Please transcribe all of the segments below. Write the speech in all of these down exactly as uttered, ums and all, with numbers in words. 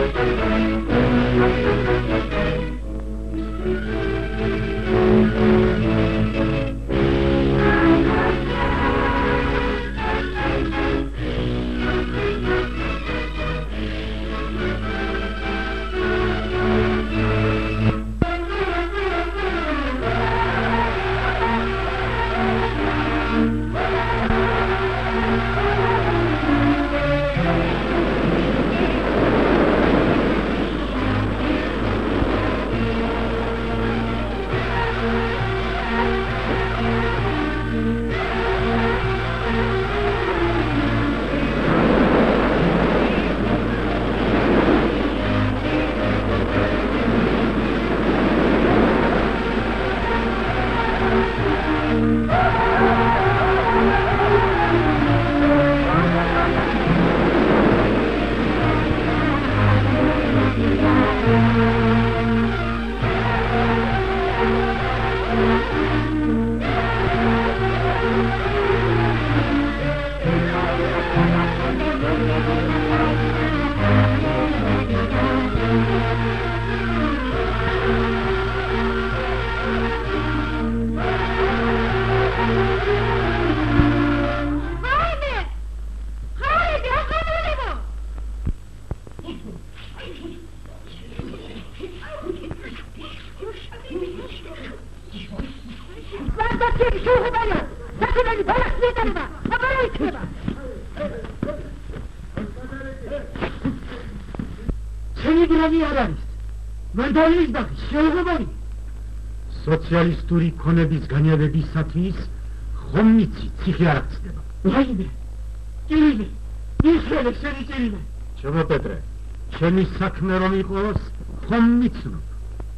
სოციალისტური ქონების განილებისათვის ხომ მიცი ციხე არ აღწდება. რაიმე, ჭირიმე, მიხელე შენი ჭირიმე. ჩემო პეტრე, ჩემი საქმე რომ იყოს, ხომ მიცნობ.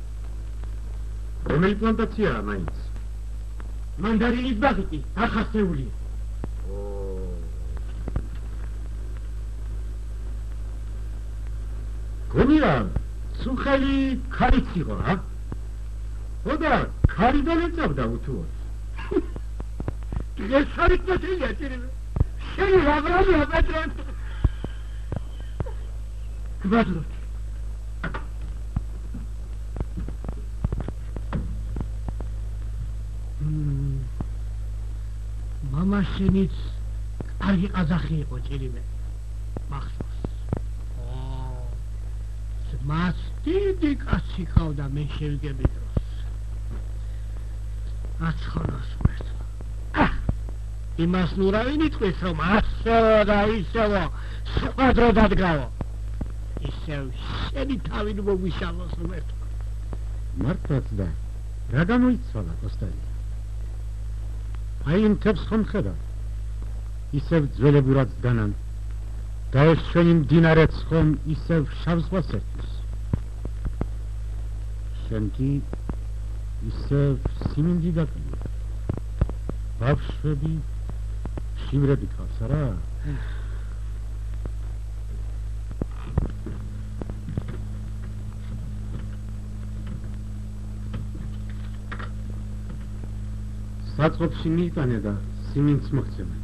რომელი პლანტაციაა მაინც? მანდარინის ბაღი, დახასეულია. გონია, სუხელი ქარიც იყო რა? ხოდა, ქარიდან ეწავდა უთუოდ. ეს ხარით მოწილია ჭირიმე. შენი რაგრამია პეტრე. გვადროთ. მამა შენიც კარგი ყაზახი იყო ჭირიმე. მახსოვს. მას დიდი კაცი ყავდა მე შევიგები დროს. აცხონოს მერტო. იმას ნუ რა ვინიტყვის რომ ასეო და ისევო სხვა დრო დადგავო. ისევ შენი თავი ნუ მოგვიშალოს მერტო. მართლაც და რა გამოიცვალა კოსტელი? აი იმ თებს ხომ ხედავ? ისევ ძველებურად დანან. და ეს ჩვენი მდინარეც ხომ ისევ შავ ზღვას ერთვის. შენკი ისევ სიმინდი დაკლია. ბავშვები, შივრები ყავს, არა? საწყობში მიიტანე და სიმინდს მოხცემენ.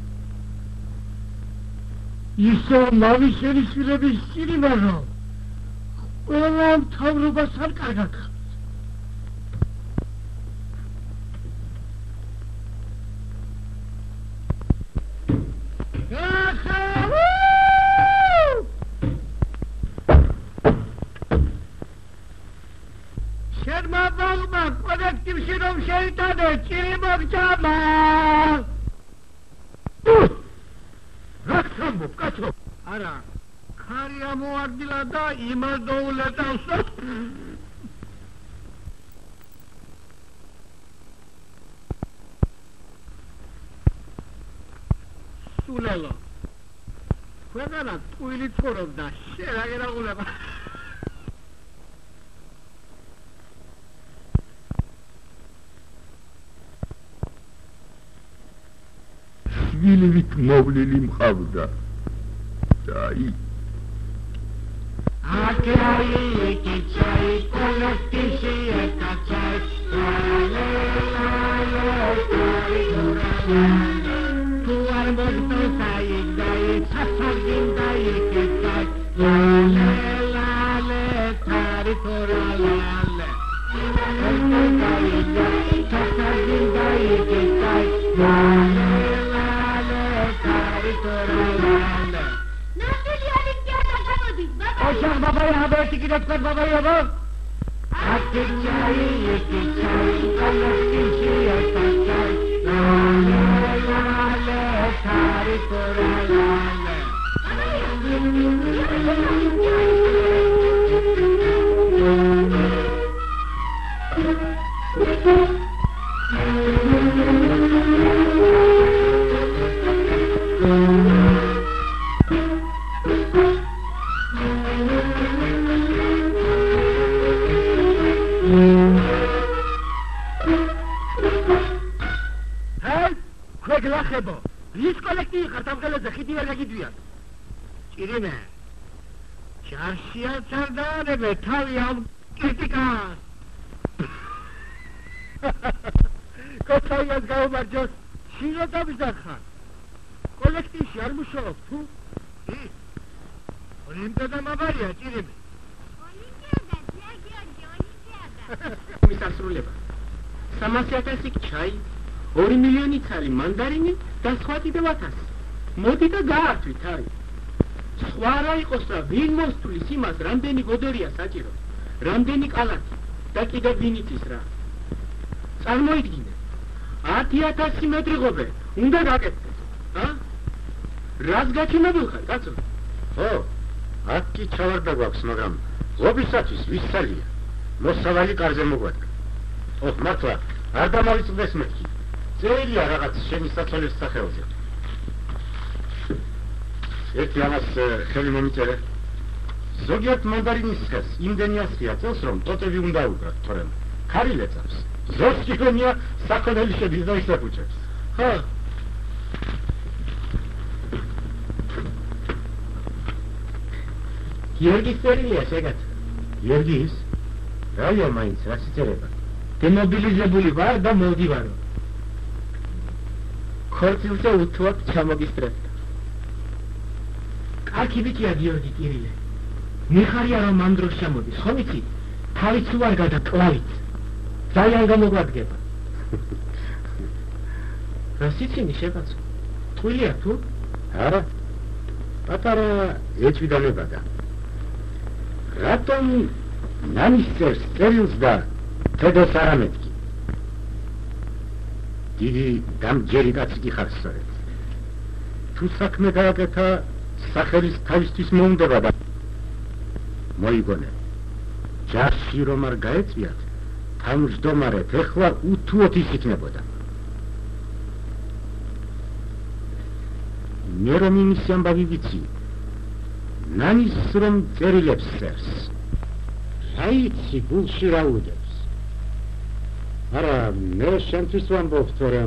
ისო ლავის შენისვილების ჭირიმარო ყველა მთავრობას არ კარგად ხავს. შერმა ბაღმა კოლექტივში რომ შეიტანე ჭირიმო გჯამა. კაცო, არა, ქარი ამოაგდილა და იმას დაულეტავსო. სულელო, ქვეყანა ტყუილი ცხოვრობდა, შენ რა გერაღულება. შვილივით მოვლილი მყავდა. Dai. Anche ai che c'hai quello che si è cacciato. La la la la tu hai molto sai dai, sappi dai che c'hai. La la ბაბაი აბერტი კიდე თქვა ბაბაი აბა აკი ჩაი ეკი ჩაი ალასკინში აკაჩაი ლალე ლალე თარი კორალალე გლახებო ის კოლექტივი ხართ ამ ხელაზე ხიდი ვერ გაგიდვიათ ჭირიმე ჩარშია ჩარდანებე თავი ამ კრიტიკას კოჩაიას გაუმარჯოს შილოტების დახარ კოლექტივში არ მუშაობ თუ ის ოლიმპიადა მაბარია ჭირიმე ოლიმპიადა გიორგი ოლიმპიადა მისასრულება სამასი ათასი ჩაი ორი მილიონი ცალი მანდარინი და სხვა კიდევ ათასი. მოდი და გაართვით არის. სხვა რა იყოს რა, ვინ მოსთვლის იმას, რამდენი გოდერია საჭირო, რამდენი კალათი და კიდევ ვინ იცის რა. წარმოიდგინე, ათი ათასი მეტრი ღობე, უნდა გაკეთდეს, ა? რას გაჩვენებულ ხარ, კაცო? ო, ათი ჩავარდა გვაქვს, მაგრამ ღობისათვის ვის ძალია? მოსავალი კარზე მოგვადგა. ოხ, მართლა, არ დამავიწყდეს მეთქი. წერია რაღაც შენი საცოლეს სახელზე. ერთი ამას ხელი მომიწერე. ზოგიერთ მანდარინის ხეს იმდენი ასხია წელს, რომ ტოტები უნდა უკრათ, თორემ ქარი ლეწავს. ზოგ გიგონია საქონელი შედის და ისაკუჩებს. ხო. გიორგის წერილია შეგაც. გიორგის? რაია მაინც, რა სიწერება? დემობილიზებული ვარ და მოვდივარო. ხორცილზე უთუად ჩამოგისტრებდა. კარგი ბიჭია გიორგი კირილე. მიხარია რომ ამ დროს ჩამოდის, ხომ იცი? თავიც უარ გადაკლავით. ძალიან გამოგვადგება. რა სიცინი შეგაცო? ტყუილია თუ? არა. პატარა ეჭვიდანებადა. რატომ ნანის წერს წერილს და თედოს არ ამეთქი? დიდი დამჯერი კაცი კი ხარ სწორედ. თუ საქმე გააკეთა, სახელის თავისთვის მოუნდება და მოიგონე. ჯარში რომ არ გაეწვიათ, თავმჯდომარეთ ეხლა უთუოდ ის იქნებოდა. მე რომ იმის ამბავი ვიცი, ნანის რომ წერილებს წერს. რა იცი, გულში რა უდევს. არა, მე შენთვის ვამბობ, თორემ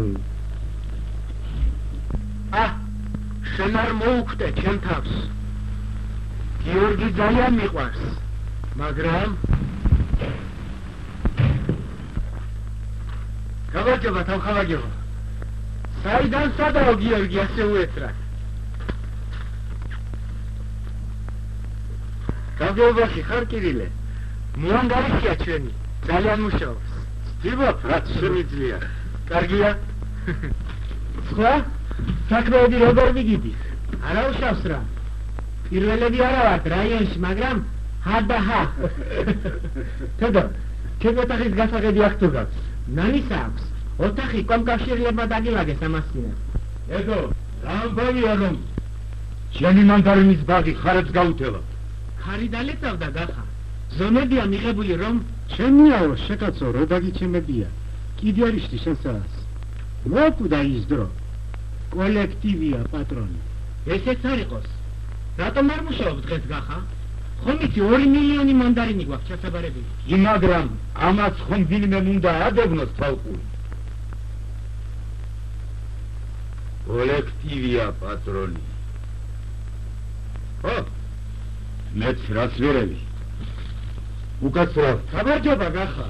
ა, შენ არ მოუკვდე ჩემ თავს. გიორგი ძალიან მიყვარს, მაგრამ გავარჯობა, თავხავაგება. საიდან სადაო გიორგი ასე უეცრა? გაგეუბახი ხარ კირილე? მოანგარიშია ჩვენი, ძალიან მუშაობს. ვიბობ, რაც შემიძლია. კარგია? სხვა? საქმეები როგორ ვიგიდი? არა უშავს რა. პირველები არა ვართ რაიონში, მაგრამ ჰა და ჰა. თედო, ჩემ ოთახის გასაღები აქ თუ გაქვს. ნანის აქვს. ოთახი კომკავშირლებმა დაგილაგეს ამასწინე. ედო, რამბავია რომ შენი მანდარინის ბაღი ხარებს გაუთელა. ხარი დალეწავდა გახა. ზომებია მიღებული რომ ჩემიაო, შეკაცო, რო დაგიჩემებია. კიდე არ იშდი შენსაც. მოკვდა ის დრო. კოლექტივია პატრონი. ესეც არ იყოს. რატომ არ მუშაობ დღეს გახა? ხომ იცი ორი მილიონი მანდარინი გვაქვს ჩასაბარებული. მაგრამ ამას ხომ ვინმე უნდა ადევნოს თვალყური. კოლექტივია პატრონი. ხო? მეც რაც ვერევი. უკაცრავ. გამარჯობა გახა.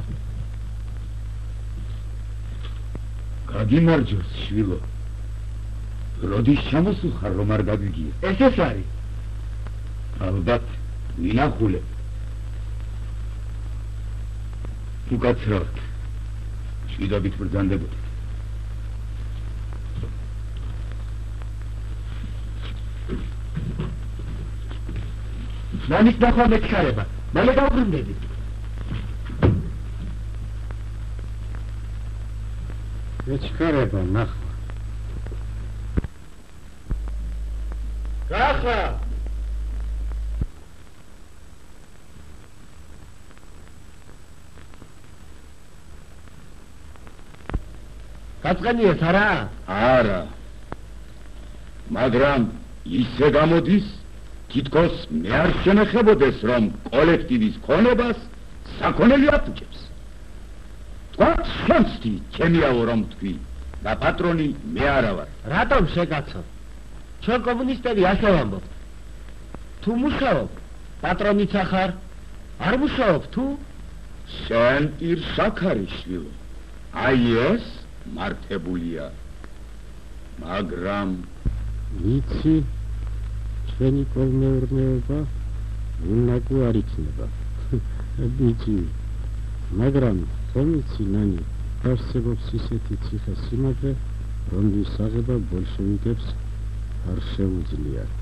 გაგიმარჯოს შვილო. როდის ჩამოსულხარ რომ არ გაგიგია? ეს ეს არის. ალბათ მინახულე. უკაცრავთ. ჭიდობით ბრძანდებოდი. ნანის ნახვა მეჩქარება. მალე დავბრუნდები. მეჩქარება ნახვა. გახა! გაწყენიეს არა? არა. მაგრამ ისე გამოდის, თითქოს მე არ შემეხებოდეს, რომ კოლექტივის ქონებას საქონელი აფუჭებს. თქვათ შემცდი, ჩემიაო რომ თქვი, და პატრონი მე არა ვარ. რატომ შეკაცო? ჩვენ კომუნისტები ასე ვამბობთ. თუ მუშაობ, პატრონიც ახარ. არ მუშაობ თუ? შენ ირსაქარიშვილო. აი ეს მართებულია. მაგრამ იცი, ჩვენი კოლმეურნეობა უნაგო არ იქნება. ბიჭი, მაგრამ ხომ იცი ნანი, არსებობს ისეთი ციხე-სიმაგრე, რომლის აღება ბოლშევიკებს არ შეუძლიათ.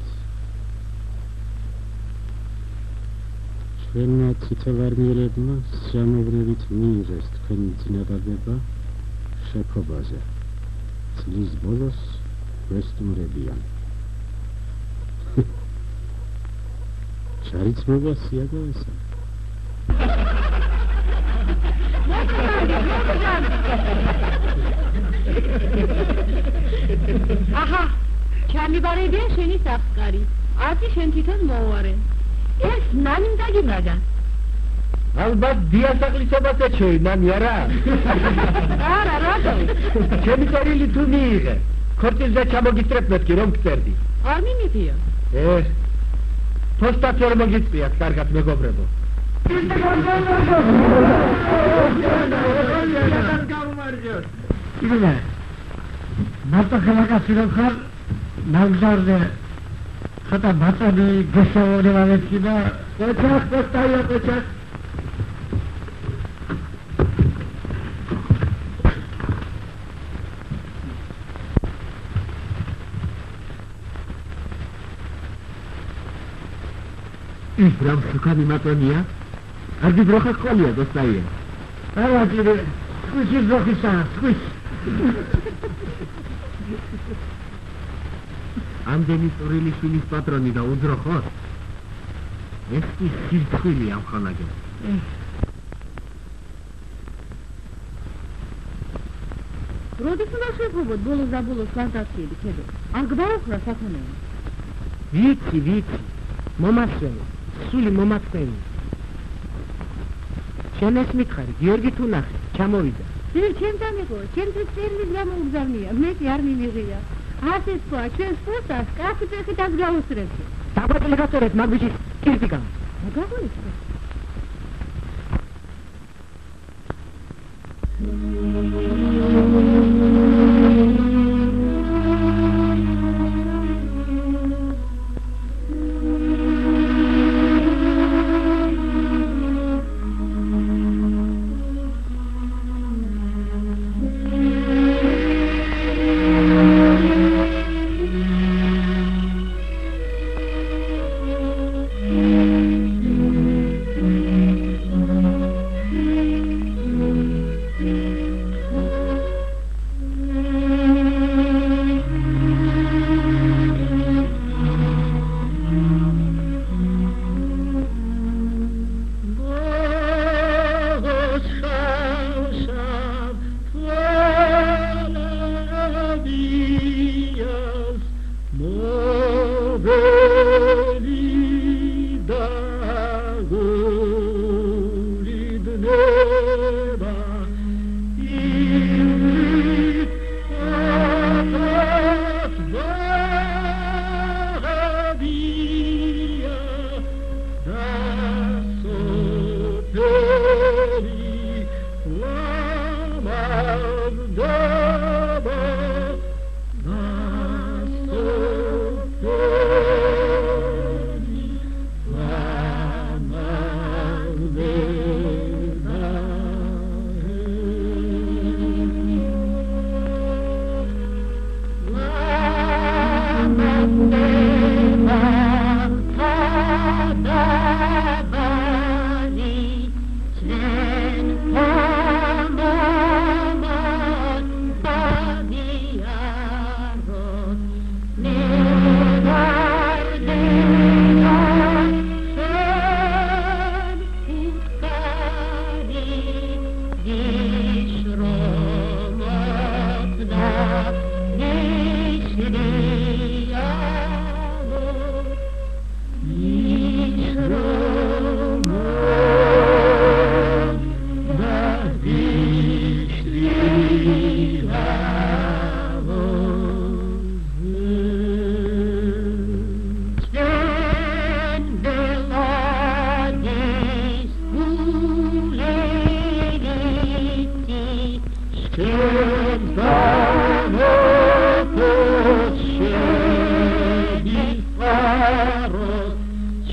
ჩვენმა ციხევარნიერებმა სიამოვნებით მიიღეს თქვენი წინადადება შეფობაზე. წლის ბოლოს გვესტუმრებიან. ჩარიცმობა სიაგავესა. აჰა, ჩამიბარებია შენი სახსკარი. ათი შენ თვითონ მოუარე. ეს ნანი დაგიმაგა. ალბათ დიასახლისობას ეჩვეი, ნანი არა? არა, რატო? ჩემი წერილი თუ მიიღე. ქორწილზე ჩამოგიწრებ მეთქი, რომ გწერდი. არ მიმიღია. ე, ფოსტაც ვერ მოგიწვიათ, კარგად მეგობრებო. იგივე, მარტო ხელაკაცი რომ ხარ, ნაგზარზე ხოთა ბატონი გესაუბრება მეთქი და ოჩახ, პოსტაია, ოჩახ. ის რამ სუკანი მატონია? არგი ბროხა ყოლია დოსტაია. არა კიდე, სკუსი ბროხისა, სკუსი. ამდენი წვრილი შვილის პატრონი და უძროხოს? ეს კი სირცხვილი ამ ხანაგენ. როდის უნდა შეფობოთ ბოლოს და ბოლოს განსაცდელი ქედო? არ გვაუხრა საქონელი. ვიცი, ვიცი. მომასვენი, სული მომასვენი. შენ ეს მითხარი, გიორგი თუ ნახე, ჩამოვიდა. ძირ ჩემთან იყო, ჩემთვის წერილის გამოუგზავნია, მე კი არ მიმიღია. ასე თქვა, ჩვენს პოსტას კაცი ფეხით არ გაუსწრებთ. დაბატონი გაწერეთ, მაგ ბიჭის კირტიკა. გაგოიწრე.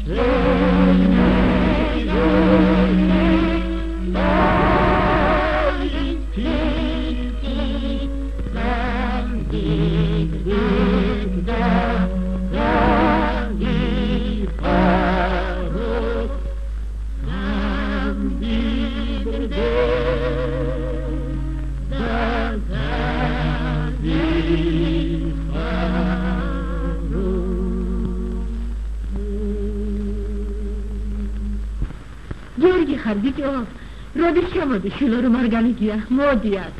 გიორგი ხარ ბიჭო, როდის შემოდი შილო რომ არ განიგია, მოდი აქ.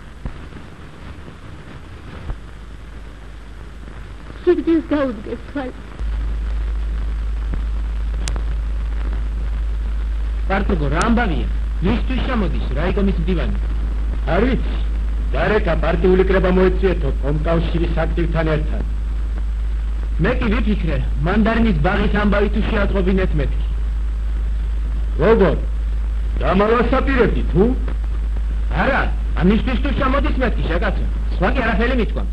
სიგრძეს გაუდგეს თვალი. პარტოგო რა ამბავია? ვისთვის შემოდის რაიკომის მდივანი? არ ვიცი, დარეკა პარტიული კრება მოეწიეთო კომკავშირის აქტივთან ერთად. მე კი ვიფიქრე, მანდარინის ბაღის ამბავი თუ შეატყობინეთ მეთქი. როგორ? დამალასაპირებდი თუ? არა, ამისთვის თუ შემოდის მეთქი შეკაცო, სხვა კი არაფერი მithქვამს.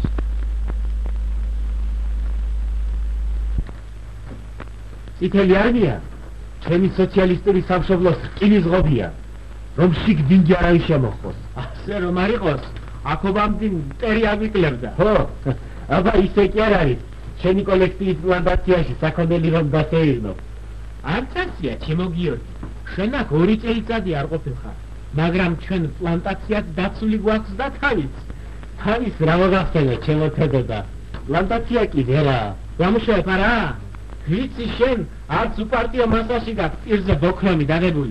წითელი არმია ჩემი სოციალისტური სამშობლოს რკინის ღობია, რომ შიგ-დინგი არავის შემოხოს. ასე რომ არ იყოს, აქობამდე მტერი აგვიკლებდა. ხო, აბა ისე კი არ არის, შენი კოლექტივის პლანტაციაში საქონელი რომ დასეირნო. არცაცია, ჩემო გიორგი, შენ აქ ორი წელიწადი არ ყოფილხარ, მაგრამ ჩვენ პლანტაციაც დაცული გვაქვს და თავიც. თავის რა მოგახსენე, ჩემო თედოდა, პლანტაცია კი ვერა. გამუშავებ არა? ვიცი შენ, არც უპარტიო მასაში გაქვს პირზე ბოქრომი დაგებული.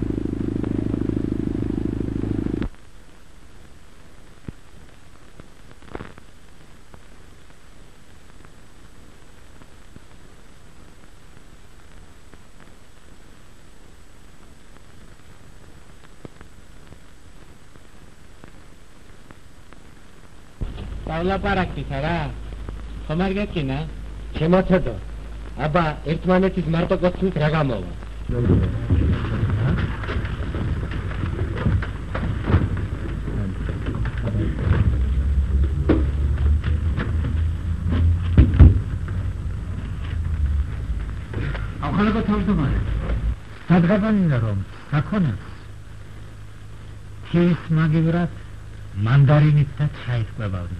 დავლაპარაკეთ რა? ხომ არ გექინა? ჩემო თედო, აბა ერთმანეთის მარტო კოცნით რა გამოვა? ახალგა თავმჯდომარე, სადგაბანინა რომ საქონელს თის მაგივრად მანდარინით და ჩაით ყვებავდნენ.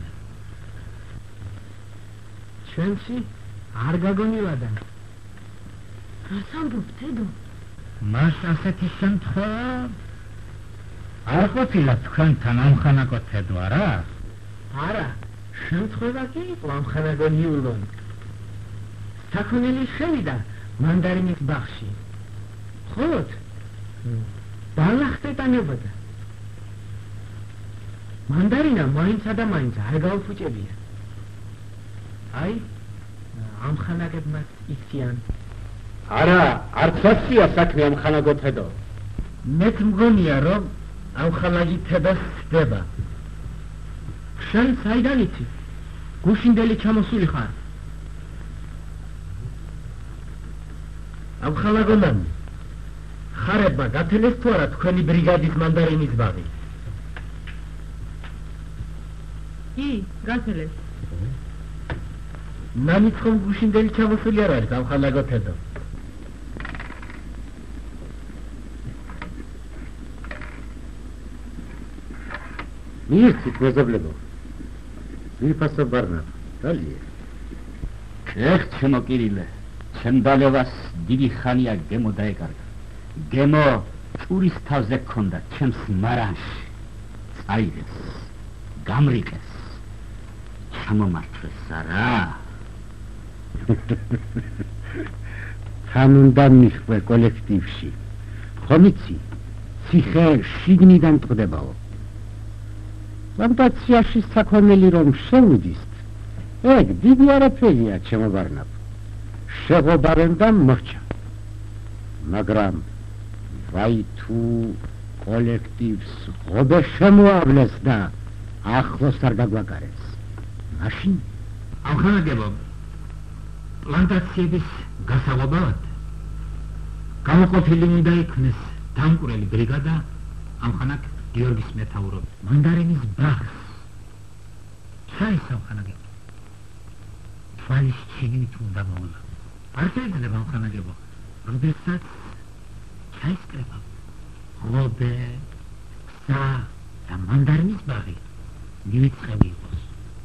ჩვენში არ გაგონილადა. რას ამბობ თედო? მას ასეთი შემთხვევა არ ყოფილა თქვენთან ამხანაგო თედო არა? არა, შემთხვევა კი იყო ამხანაგო ნიულონ. საქონელი შევიდა მანდარინის ბაღში. ხოლოდ ბალახტეტანებოდა. მანდარინა მაინცა და მაინცა არ გაუფუჭებია. აი, ამხანაგებმაც იქციან. არა, არც ასია საქმე ამხანაგო თედო. მეც მგონია რომ ამხანაგი თედას ხდება. შენ საიდან იცი? გუშინდელი ჩამოსული ხარ. ამხანაგონან ხარებმა გათელეს თუ არა თქვენი ბრიგადის მანდარინის ბაღი? კი, გათელეს. ნამიც ხომ გუშინდელი ჩამოსული არ არის ამხანაგო თედო? მიირთით მეზობლებო, მიფასო ბარნაბ, დალია. ეხ ჩემო კირილე, ჩემ დალევას დიდი ხანია გემო დაეკარგა. გემო ჭურის თავზე გქონდა ჩემს მარანში. წაიღეს, გამრიყეს, ჩამომართვეს არა. თან უნდა მიხვე კოლექტივში. ხომ იცი, ციხე შიგნიდან ტყდებაო. პლანტაციაში საქონელი რომ შევიდისთ, ეგ დიდი არაფერია ჩემო ბარნაბ. შეღობარენ და მოჰჭა. მაგრამ ვაი თუ კოლექტივს ღობე შემოავლეს და ახლოს არ გაგვაგარეს. მაშინ ამხანაგებო, პლანტაციების გასაღობავად გამოყოფილი უნდა იქნეს დამკვირველი ბრიგადა ამხანაგ გიორგის მეთაურობით. მანდარინის ბაღს ჩაის ამხანაგებო. თვალის ჩინით უნდა მოვლა. არ შეიძლება ხანაგებო. როდესაც ჩაისკრება ღობე, სა და მანდარინის ბაღი მივიწყები იყოს.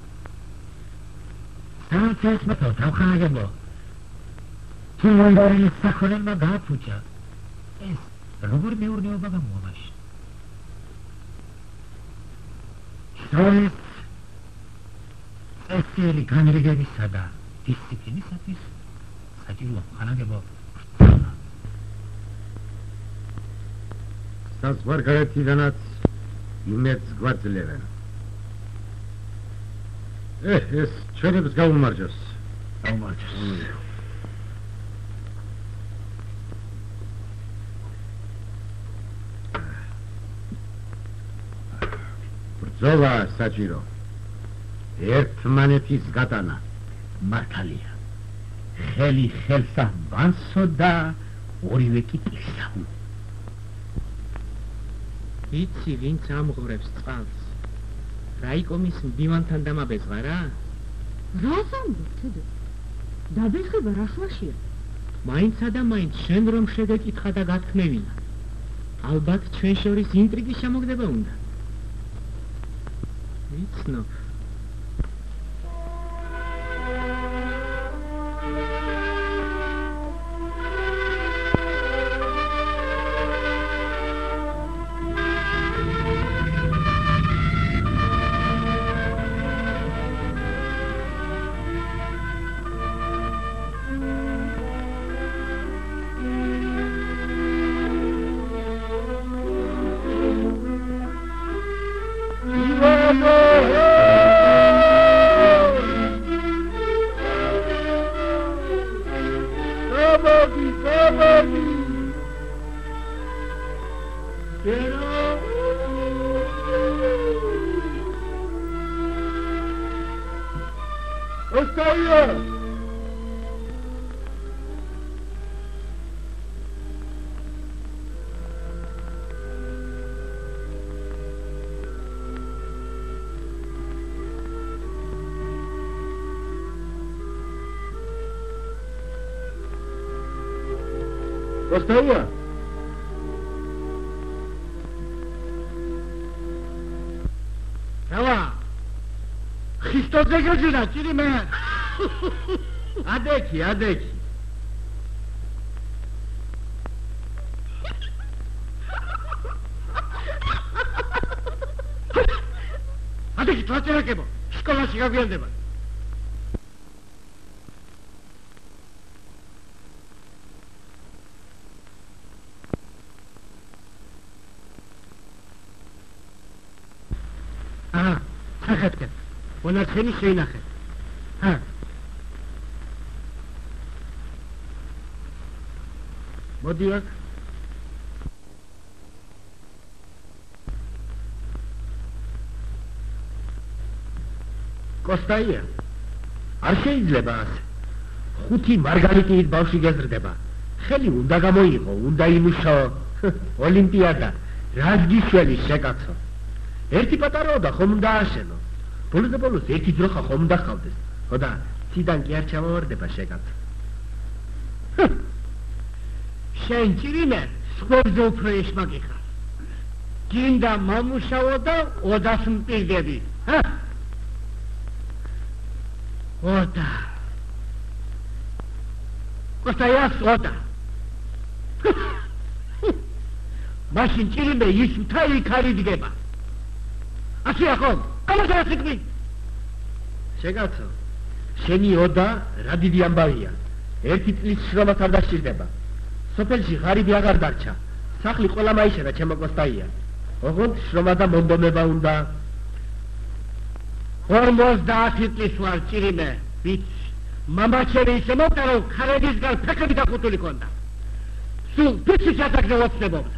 სანამ ჩაისმოთავ თავხანაგებო, თუ მანდარინის საქონელმა გააფუჭა, ეს როგორ მეურნეობა გამოამაშა. სწორედ წესიერი განრიგებისა და დისციპლინისათვის საჭიროა ხანაგებო საზღვარგარეთიდანაც იმედს გვაძლევენ. ეჰ, ეს ჩვენებს გაუმარჯოს. გაუმარჯოს. ბრძოლა საჭირო. ერთმანეთის გატანა. მართალია. ხელი ხელსა ვანსო და ორივე კი ტლისაო. იცი ვინც ამღორებს წყალს? რაიკომის მდივანთან დამაბეძღა რა? რას ამბობ, თედო? დაბეძღება რა ხვაშია? მაინცა და მაინც შენ რომ შეგეკითხა და გათქმევინა. ალბათ ჩვენ შორის ინტრიგის შემოგდება უნდა. ვიცნობ. Костая! Ава! Христос загружена, чири мен! Адеки, адеки! Адеки, това че ракебо! Школа ще го гледаме! აა, ხახეთკე. მონარქენი შეინახე. ჰა. მოდი აქ. კოსტაია. არ შეიძლება ასე. ხუთი მარგალიტით ბავშვი გეზრდება. ხელი უნდა გამოიღო, უნდა იმუშაო. ოლიმპიადა. რაც გიშველი შეკაცო. ერთი პატარაო და ხომ უნდა აშენო. ბოლოს და ბოლოს ერთი ძროხა ხომ უნდა ხავდეს. ხო და ციდან კი არ ჩამოვარდება შეკაცო. შენ ჭირიმე სპორტზე უფრო ეშმაკი ხარ. გინდა მომუშაო და ოდას მპირდები. ჰა? ოდა. კოსტაიას ოდა. მაშინ ჭირიმე ის მთელი ქარი დგება. ასე ახო, გამოდარა სიკვდილი. შეგაცო, შენი ოდა რა დიდი ამბავია. ერთი წლის შრომაც არ დასჭირდება. სოფელში ღარიბი აღარ დარჩა. სახლი ყველა მაიშენა ჩემო კოსტაია. ოღონდ შრომა და მომდომება უნდა. ორმოცდაათი წლის ვარ ჭირიმე, ვიცი. მამა ჩემი ისე მოკვდა, რომ ქარებისგან ფეხები დახუტული ქონდა. სულ ფიცი ჩასაგდე ოცნებობდა.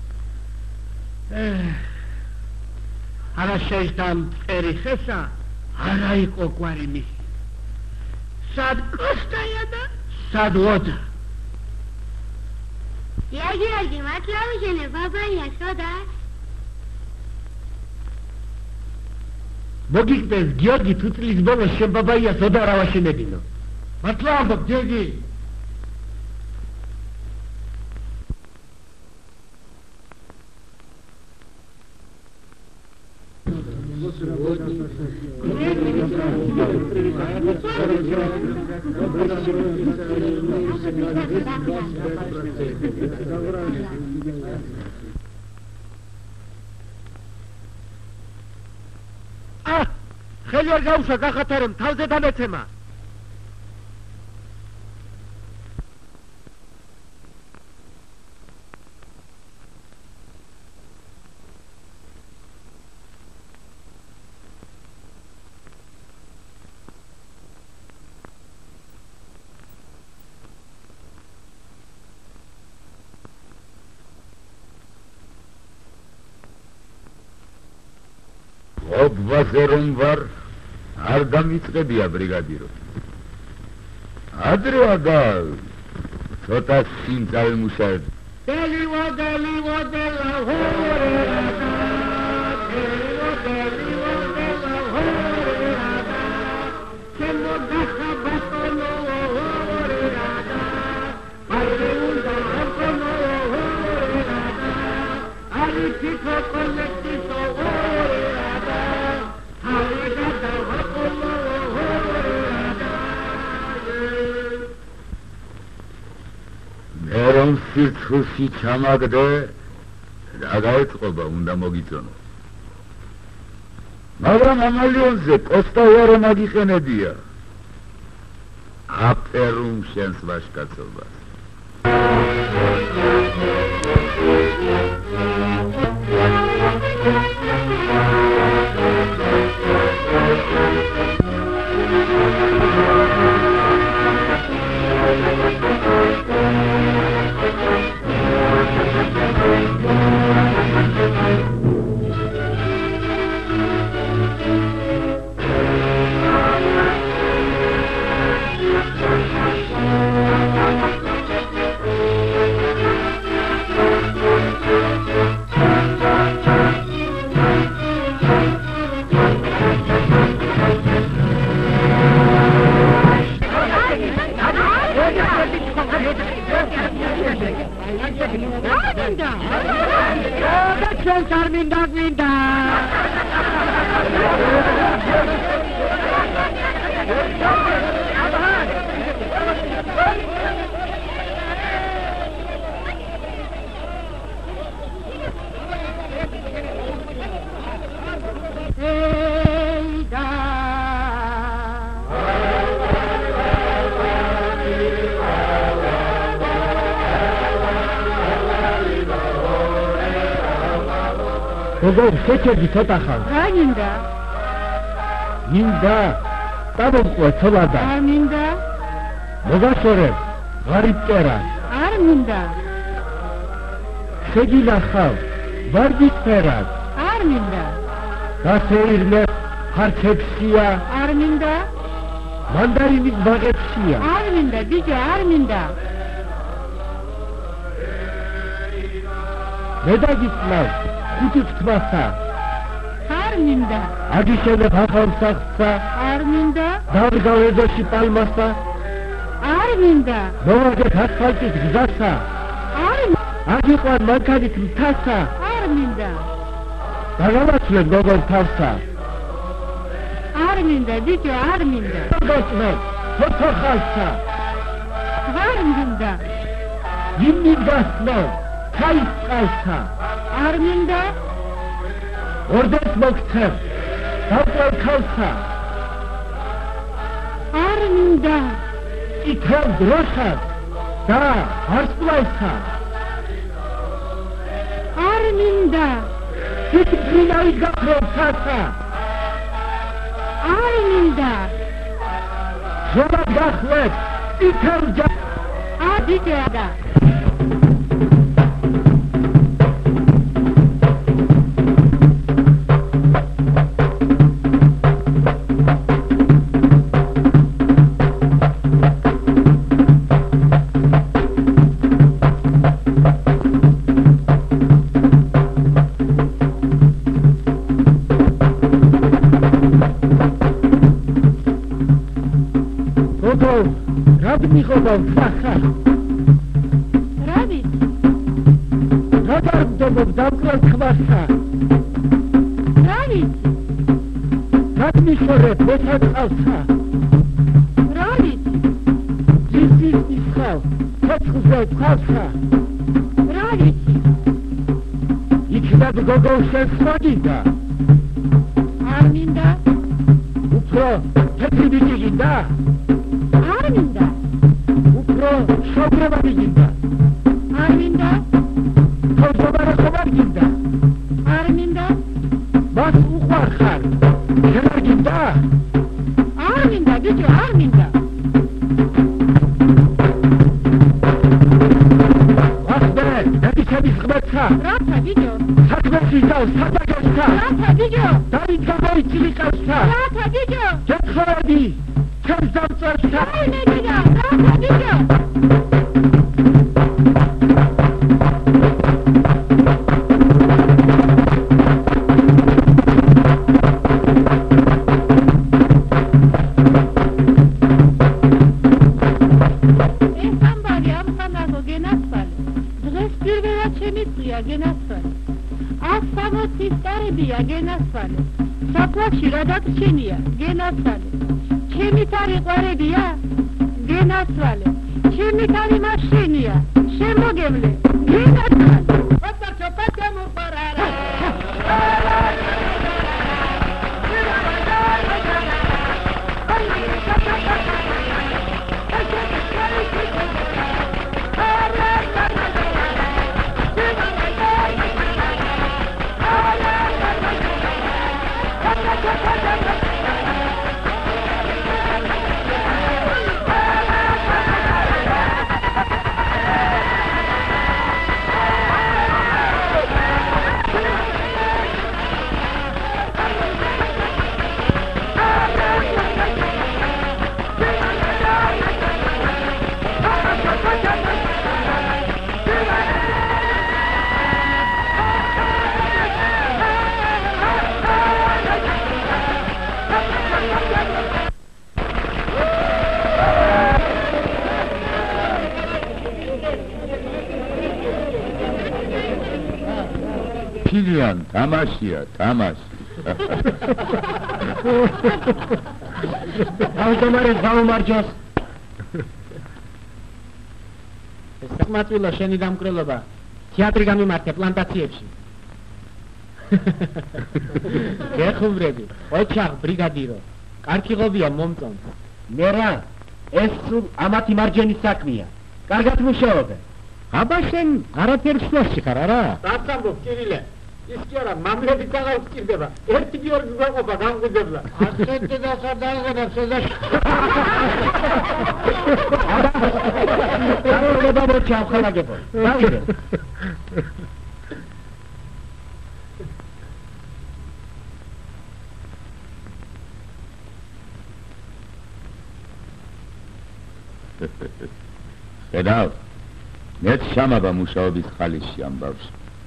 არა შეიჭდა მწერი ხესა, არა იყო კვარი მისი. სად კოსტაია და სად ოდა. იაგი, იაგი, მათ ლავიშენე, ბაბაია, შოდა. მოგიგდეს, გიორგი, თუ წლის ბოლოს შენ ბაბაიას ოდა არ ავაშენებინო. მართლა ამბობ, გიორგი? Ah, ხელი არ გაუშვა გახათა რომ თავზე დამეცემა. ობვაზე რომ ვარ, არ დამიწყებია ბრიგადირო. ადრე აგა ცოტა სიმწავე მუშაობ. დელივა დელივა დელა ჰორერადა დელივა დელივა დელა ჰორერადა ჩემო დახაბატონო ჰორერადა პარდეუნდა ჰორკონო ჰორერადა არი თიქო კოლექტივო ჰორერადა ჰალეგადა ჰორკონო ჰორერადა ერონ სირცხულში ჩამაგდე, რა გაეწყობა უნდა მოგიწონო. მაგრამ ამალიონზე პოსტავარო მაგიყენებია. აპერუმ შენს ვაშკაცობას. როგორ შეჭერდი ცოტა ხარ? რა მინდა? მინდა დავუყვე ცოლადა. არ მინდა? მოგაშორებ, ღარიბ წერა. არ მინდა. შეგინახავ, ვარდისფერად. არ მინდა. გასეირნე ხარცებშია. არ მინდა. მანდარინის ბაღებშია. არ მინდა, ბიჭო, არ მინდა. მე დაგიწნავ ხუთი თვასა. არ მინდა. აგიშენებ ახალ სახლსა. არ მინდა. დავდგავ ეზოში პალმასა. არ მინდა. მოვაგებ ასფალტის გზასა. არ აგიყვან მანქანით მთასა. არ მინდა. დაგავაცვლებ გოგოლ თავსა. არ მინდა, ბიჭო, არ მინდა. დაგაწნევ ცოცხალ ხალსა. არ მინდა. იმნი გასწნევ ქაის წყალსა. არ მინდა. ორდენს მოგცემ დავყავ ქალსა. არ მინდა. ითელ დროშად და ვარსკვლავსა. არ მინდა. თითქმინავით გაქრობ ცასა. არ მინდა. ზოგად გახლებ ითელ ჯა. არ ბიჭო და. რად მიხობავ სახა? რადით? რად არ მდომობ დამკვრალ ქვასა? რადით? მიშორე ბოთაკალთა რა ვიცი? ძირძირ ისხავ ცეცხლზე ქალთა რა ვიცი? იქნებ გოგოშებს მოგინდა არ მინდა? უფრო თეთრი ბიჭი გინდა? არ მინდა? უფრო შოვრება გინდა? არ მინდა? თოჯობარა ხომარ გინდა? არ მინდა? მას უყვარ ხარ? შენ გინდა? არ მინდა, ბიჭო, არ მინდა. ვახდე, ნებისების ღმერთა, რათა, ბიჭო? საქმეს ვიზავს, სადაგესთა, რათა, ბიჭო? დავით გამოიცილიყავსთა, რათა, ბიჭო? გეთხოვები, ჩემს დამწევსთა. აი, მეგია, რათა, ბიჭო? გენასვალე საფლავში რა დაგჩენია გენასვალე ჩემი თარი ყვარებია გენასვალე ჩემი თარი მაშინია შემოგევლე გენასვალე პატარჩო პატემო პარარა ფილიან თამაშია თამაში ავტომარი გამომარჯოს საკმაწყვილო შენი დამკვრელობა თეატრი გამიმართე პლანტაციებში გეხუბრები ოჩახ ბრიგადირო კარგი ღობია მომწონს მერა ეს სულ ამათი მარჯვენის საქმეა კარგად მუშაობე აბა შენ არაფერს შუაში ხარ არა რაც ამბობ კირილე ის კი არა მამლები აღარ ვსკირდება ერთი გიორგი გვაყოფა განგვიძებლა ასეთი და სადაღებებს ედა კაროლება მოჩა ხალაგებო დავიდე ხედავ მეც შამაბა მუშაობის ხალისში ამ ბავშვს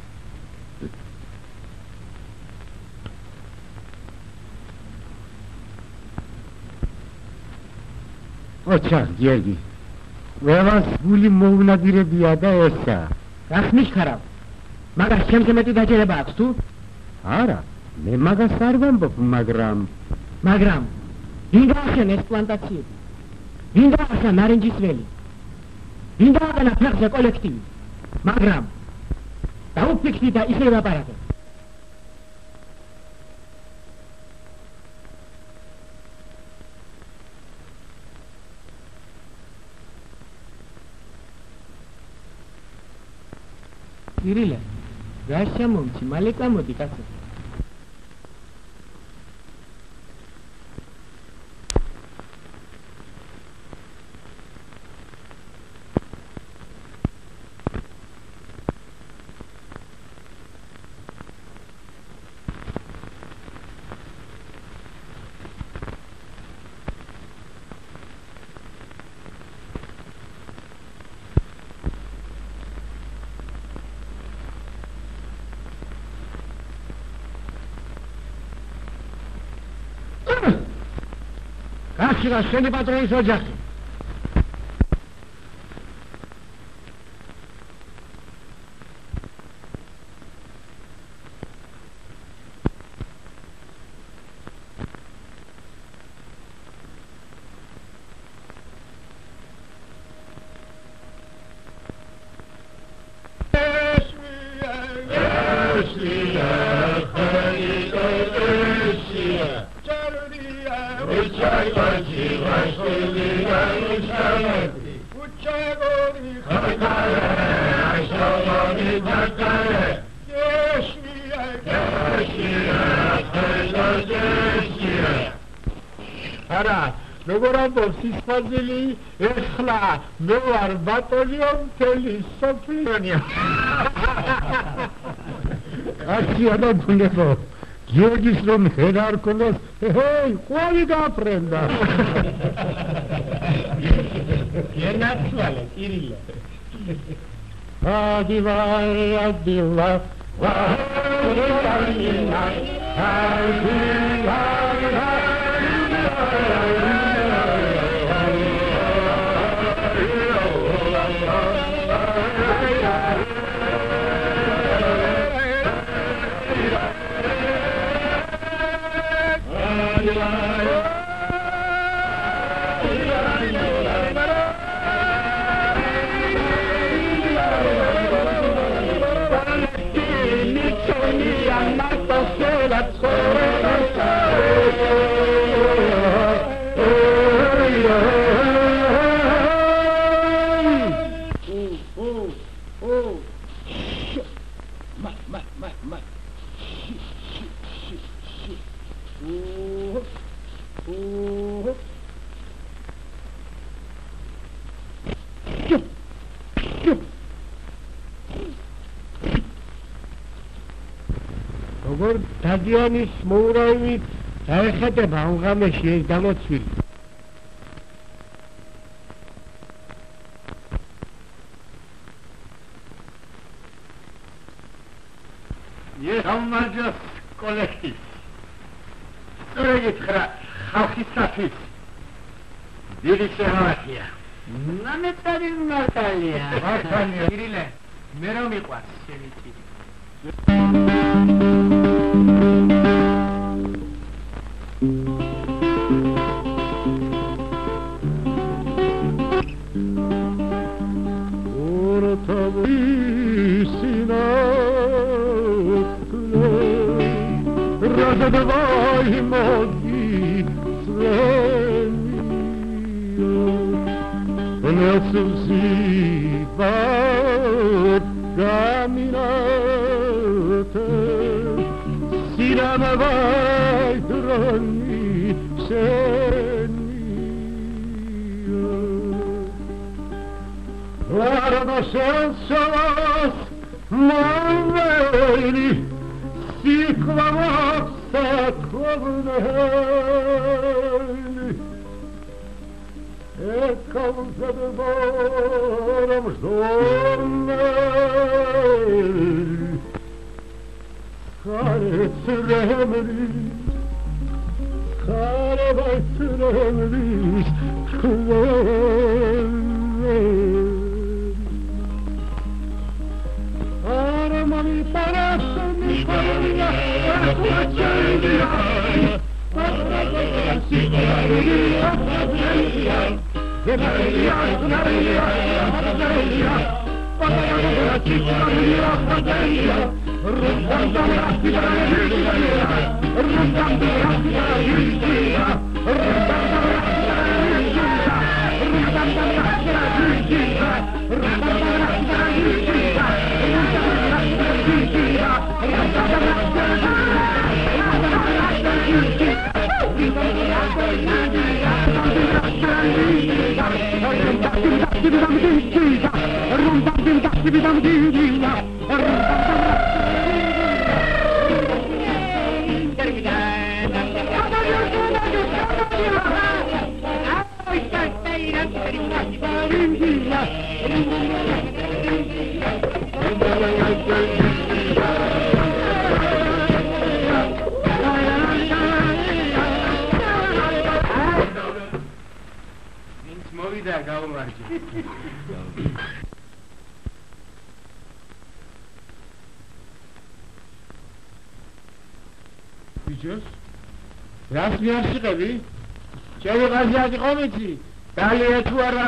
ოჩახ გიორგი ყველას გული მოუნადირებია და ესა რას მიხარავ მაგას ჩემზე მეტი დაჯერება აქვს თუ არა მე მაგას არ ვამბობ მაგრამ მაგრამ ვინ გაახსენ ეს პლანტაციები ვინ გაახსნა ნარინჯის ველი ვინ გააყენა ფეხზე კოლექტივი მაგრამ დაუფიქრდი და ისე ვაპარაკე კირილე რა შემომჩი მალე წამოდი კაცო კაცი შენი პატრონის ოჯახი არა, როგორ ამბობს სისხლძილი, ეხლა მე ვარ ბატონიო მთელი სოფლიონია. კაცია და გულებო, გიორგის რომ ხედა არ ქონდეს, ჰეი, ყვავი გაფრენდა. ენაცვალე, კირილე. აგივა, აგივა, ვაჰერიტალინა, აგივა, როგორ დადიანის მოურავით დაეხატება ამ ღამეში ეს დამოცვილი. სამმაჯოს კოლექტივი. სწორედ ხრა ხალხისათვის დიდი შეჰავათია. ნამეტარი მართალია. მართალია. კირილე, მე რომ მიყვარს შენი ტიპი. Давай, моги, не сузивай, каминate, синамавай, дрони, сения. Ладно, шансовос, мой сикловос, Саковнели, эком задвором ждорнели, Харец ремли, Харец ремли, Клели. Армани парасами парня, Ахвачайния, Ахвачайния, Ахвачайния, Ахвачайния, Ахвачайния, Ахвачайния, Ахвачайния, Ахвачайния, Русдам Рахтия, Русдам Рахтия, Русдам მოვიდა გავმარჯე. ბიჭოს რას მიაშიყები? ჩემი ყაზიათი ყომიცი? დალია თუ არა?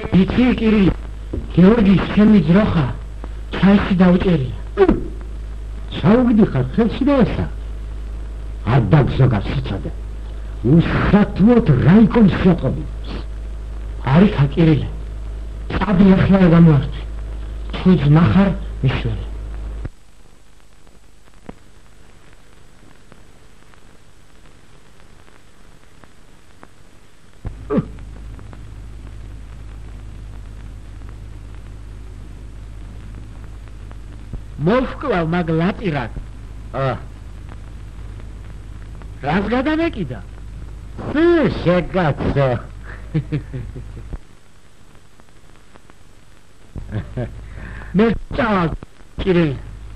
იცი კირილი გიორგის ჩემი ძროხა ჩაიში დაუჭერია ჩაუგდი ხარ ხელში და ესა არ დაგზოგავს სიცოცხლე უსათუოდ რაიკომს შეტყობინებს არიქა კირილე წადი ახლა გამოვარდე თუ ძმახარ მიშველი მოვსკლავ მაგ ლატირად აა რას გადამეკიდა სი შეგაცო მე წავალ კირილე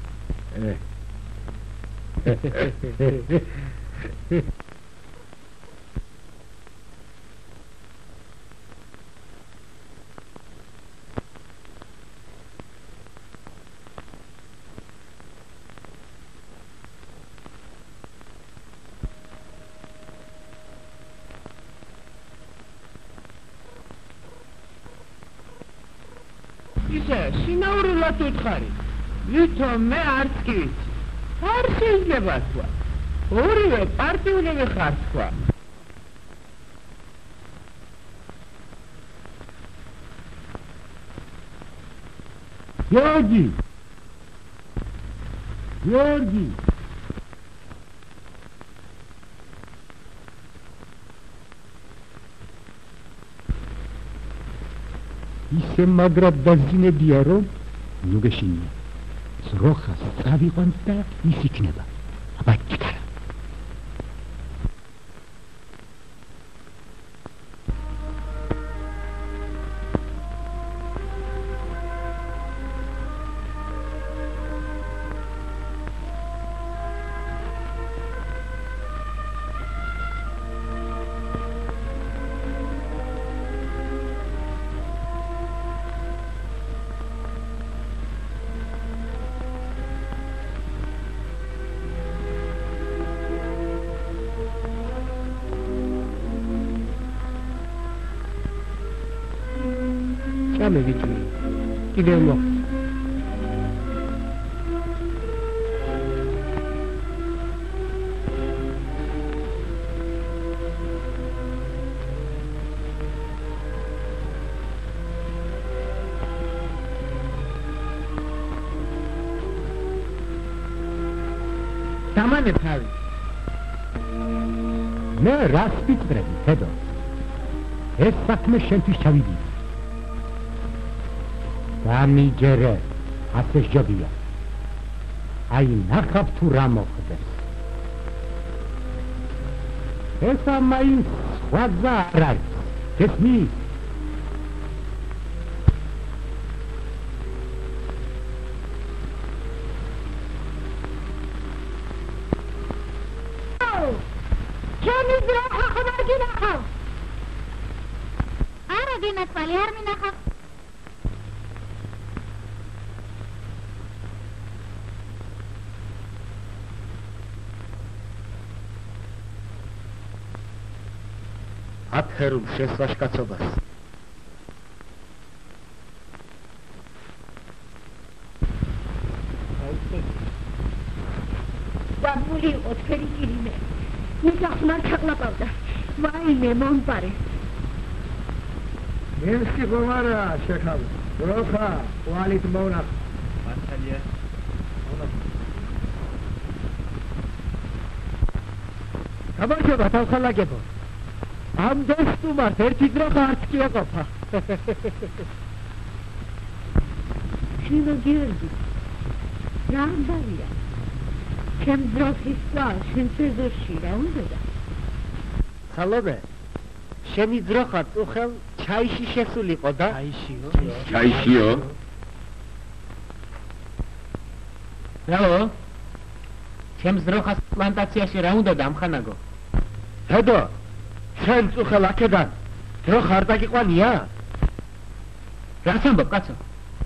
ისე შინაურულად უთხარი ვითომ მე არც კი ვიცი არ შეიძლება თქვა ორივე პარტიულები ხართ თქვა გიორგი გიორგი ისე მაგრად დაზინებია რომ ნუ გეშინია ძროხას წავიყვანს და ის იქნება აბა ჩქარა Come with me. Give him look. Tamam efendim. მე რას ვიწრები თედო ეს საქმე შენთვის ჩავიდი გამიჯერე ასე შობია აი ნახავ თუ რა მოხდეს ეს ამაის სხვაძა არ არის გესმი ჩემი ძროხა ხომ არ გინახავ არა გინახავ არ მინახავ აფერულ შესვაშკაცობას ბაბული ოთხერი კირიმე მიგახმარ ჩაყლაპავდა ვაიმე მომპარე მენსკი გომარა შეხავ როხა ვალით მონახ მართალია გამარჯობა თავხალაგებო ამ დასტუმარს ერთი დროხა არც კი აყოფა შინო გიორგი რა ამბავია ჩემ ძროხის წვალ შენ წეზოში რა უნდოდა ხალობე შენი ძროხა წუხელ ჩაიში შესულიყო და ჩაიშიო ჩაიშიო რაო ჩემ ძროხას პლანტაციაში რა უნდა დამხანაგო თედო შენ წუხელ აქედან ძროხა არ დაგიყვანია რას ამბობ კაცო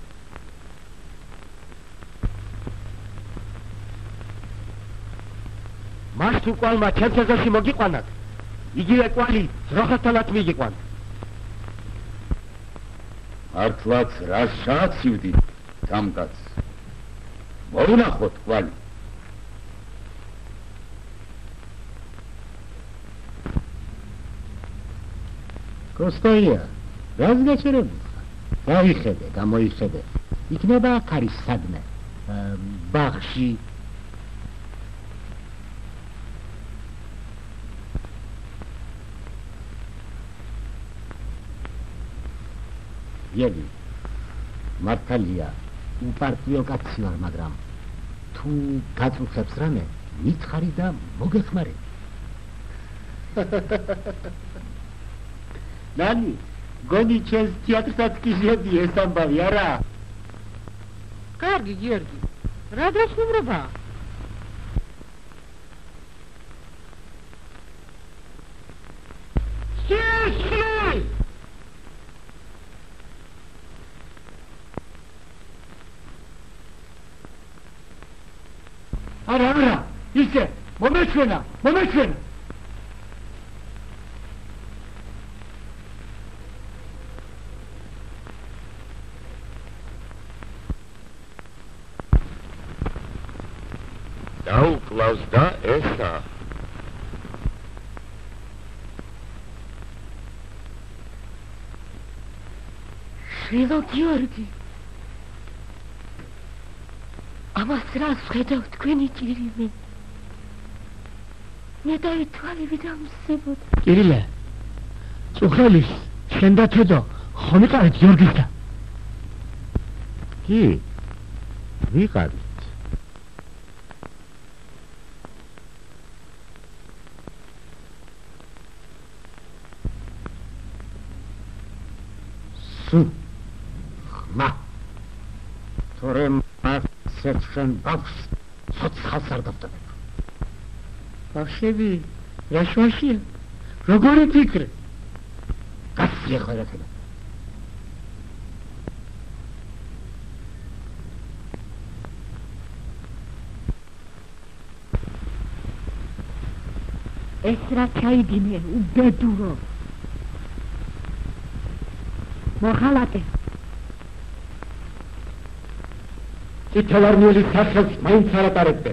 მას თუ კვალმა ჩემს ეზოში მოგიყვანათ იგივე კვალი ძროხასთანაც მიგიყვან მართლაც რას ჩააცივდით ამ კაცს? მოუნახოთ კვალი. კოსტაია, რას გაჩერებული? გაიხედე, გამოიხედე. იქნება აქ არის სადმე. ბაღში. იები, მართალია, უპარტიო კაცი ვარ, მაგრამ თუ გაწუხებს რამე, მითხარი და მოგეხმარე. ნანი, გონი ჩემს თეატრსაც კი შედი ეს ამბავი, არა? კარგი, გიორგი, რა დასუმრობა? შეშლი! არა, არა, ისე, მომეჩვენა, მომეჩვენა. დაუკლავს და ესა. შვილო გიორგი, ამას რას ვხედავ თქვენი ჭირიმე? მე დავითვალები დამსებოდ. კირილე, წუხელის, შენ და თედო, ხომ იყავით გიორგისთან? კი, ვიყავით. სუ, ხმა, თორემ სერჩენ ბავშვს ცოცხალს არ დავტოვებ. ბავშვები, რა შუაშია? როგორი ფიქრი? გასწია ყველაფერი. ეს რა ჩაიდინე, უბედურო. მოხალატე. წითელარნიელი სახელს მაინც არ ატარებდე.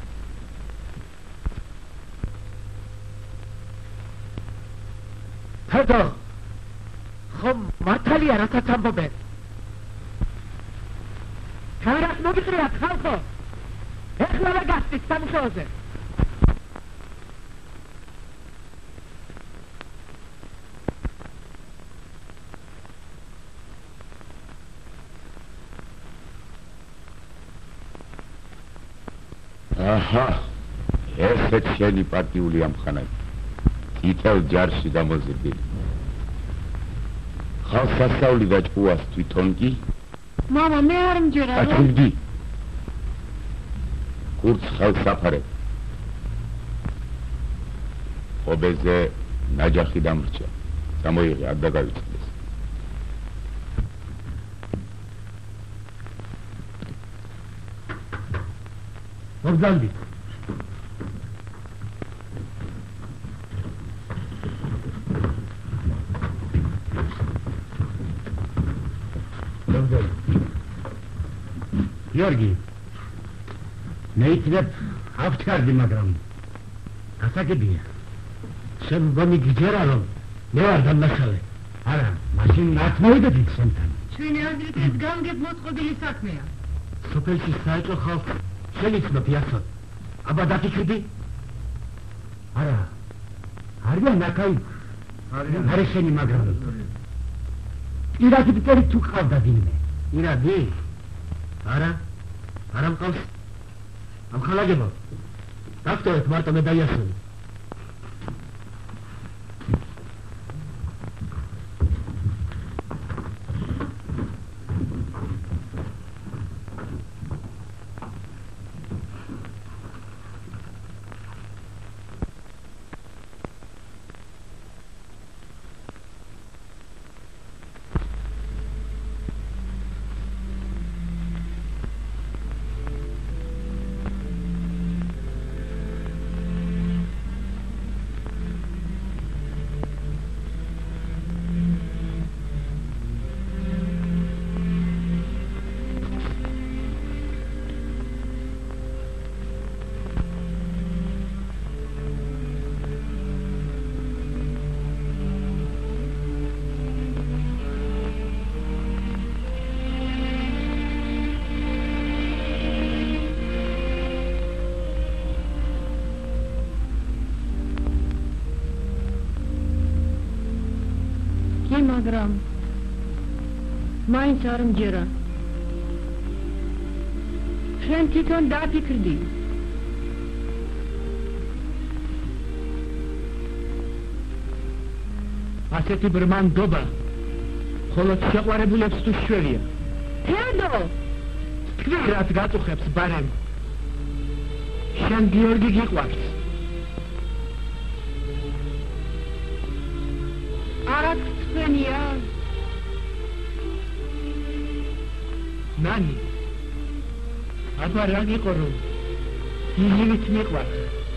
თედო, ხომ მართალია რასაც ამბობენ? ქარას მოგიწრიათ ხალხო, ეხლა რა გასწით სამუშაოზე? აჰა, ესეც შენი პარტიული ამხანაგი. თითელ ჯარში გამოზრდილი. ხალხს სასწაული გაჭუას თვითონ კი? მამა, მე არ მჯერა, რომ... აჩუგდი. კურც ხელს აფარებ. ხობეზე ნაჯახი დამრჩა. გამოიღე, არ დაგავიწყდეს. მოგზაურით. გიორგი, მე იქნებ ავჩარდი, მაგრამ გასაგებია. შენ მგონი გიჯერა, რომ მე ვარ დამნაშავე? არა, მაშინ მათ მოვიდოდით შენთან. ჩვენი აზრით ეს გამგებ მოწყობილი საქმეა. სოფელში საეჭო ხალხს შენ იცნობ იასოდ. აბა დაგიჩვდი? არა, არიან ნაკაი. არის შენი, მაგრამ პირადი ბიტერი თუ ყავდა ვინმე. ირადი? არა, არა მყავს. ამხალაგებო, დაგტოვეთ მარტო მე დაიასვენი. კი, მაგრამ მაინც არ მჯერა. შენ თვითონ დაფიქრდი. ასეთი ბრმანდობა მხოლოდ შეყვარებულებს თუ შვერია. თედო! თქვენ რაც გაწუხებს ბარემ. შენ გიორგი გიყვარს. არაც თქვენია. ნანი აბა რა გიყო რომ იგივით მიყვარს.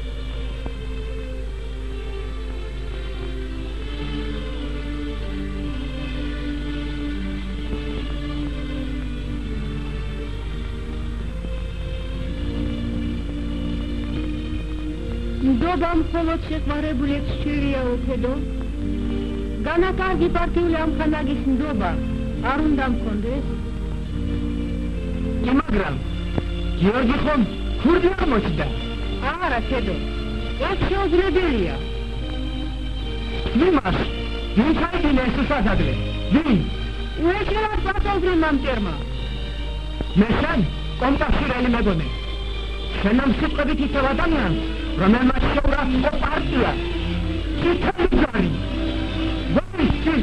ნდობა მხოლოდ შეყვარებულებს შელიაო თედო. განაკარგი პარტიული ამხანაგის ნდობა არ უნდა მქონდეს. მაგრამ გიორგი ხომ ქურდი არ მოჭდა. არა თედო, ეს შეუძლებელია. ვიმას ვინ ჩაიდინე ეს სასადლე? ვინ? უეშერად პატოვრი მამტერმა. მე შენ კომპასირელი მეგონე. შენამ სიტყვებით ისევ ადამიანს რომელმაც შეურაცხო პარტია. წითელი ჯარი. ვაიში!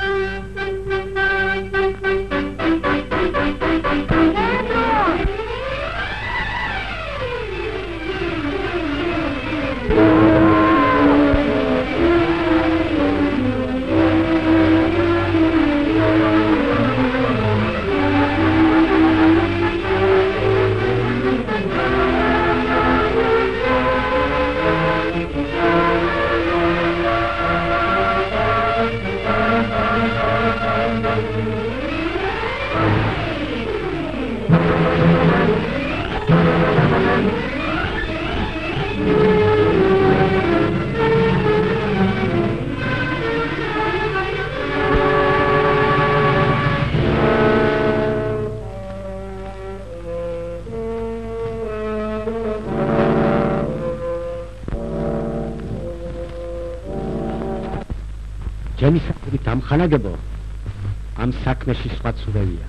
ჩემი საქმით ამხანაგებო, ამ საქმეში სხვა ცუდევია.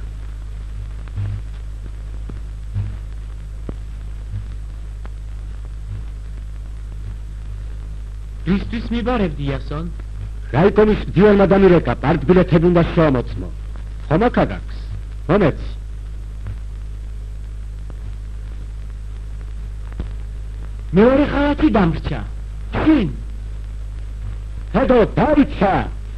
რისთვის მიბარებდი იასონ? რაიკომის მდივანმა დამირეკა, პარტბილეთები უნდა შეამოწმო. ხომ აქ აგაქვს? მომეცი. მეორე ხალათი დამრჩა. შინ? ჰედო, დაიცა!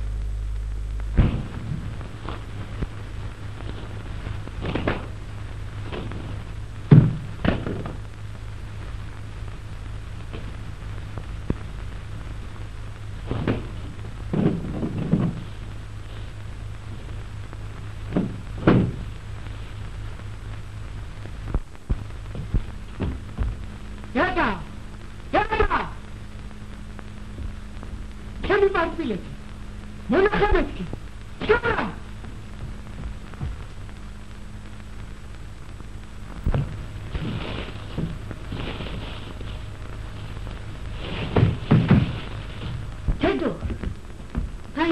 Yada! Yada! Kemi partbileti? Monakabetki! Yada! თედო! აი!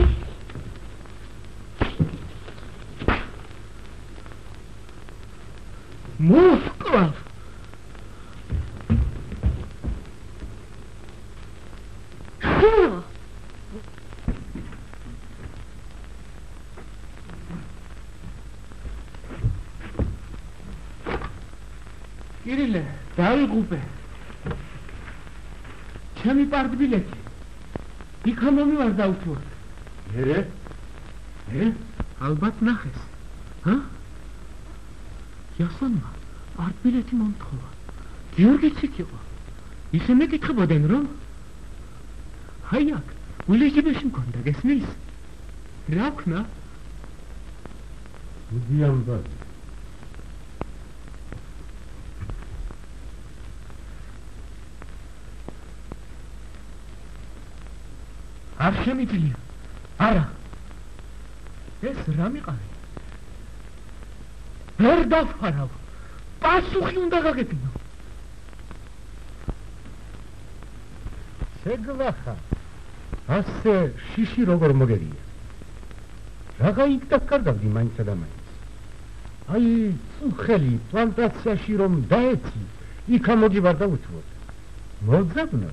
Moskva! Kirile, დაიღუპე. ჩემი პარტბილეთი. იქა მომივარ დაუთუოთ. მერე? ე? ალბათ ნახეს. ჰა? იასონმა პარტბილეთი მომთხოვა. გიორგიც იქ იყო. ისე მეკითხებოდნენ რომ აი აქ, ვილეჯიბეში მქონდა, გესმის? რა ქნა? მუდიამბა. არ შემიძლია. არა. ეს რა მიყავი? ვერ დავხარავ. პასუხი უნდა გაგებინო. შეგლახა. ასე შიში როგორ მოგერია? რაღა იქ დაკარგავდი მაინცსა და მაინც. აი, წუხელი პლანტაციაში რომ დაეცი, იქ ამოგივარ და უთუოდ. მოგზავნო.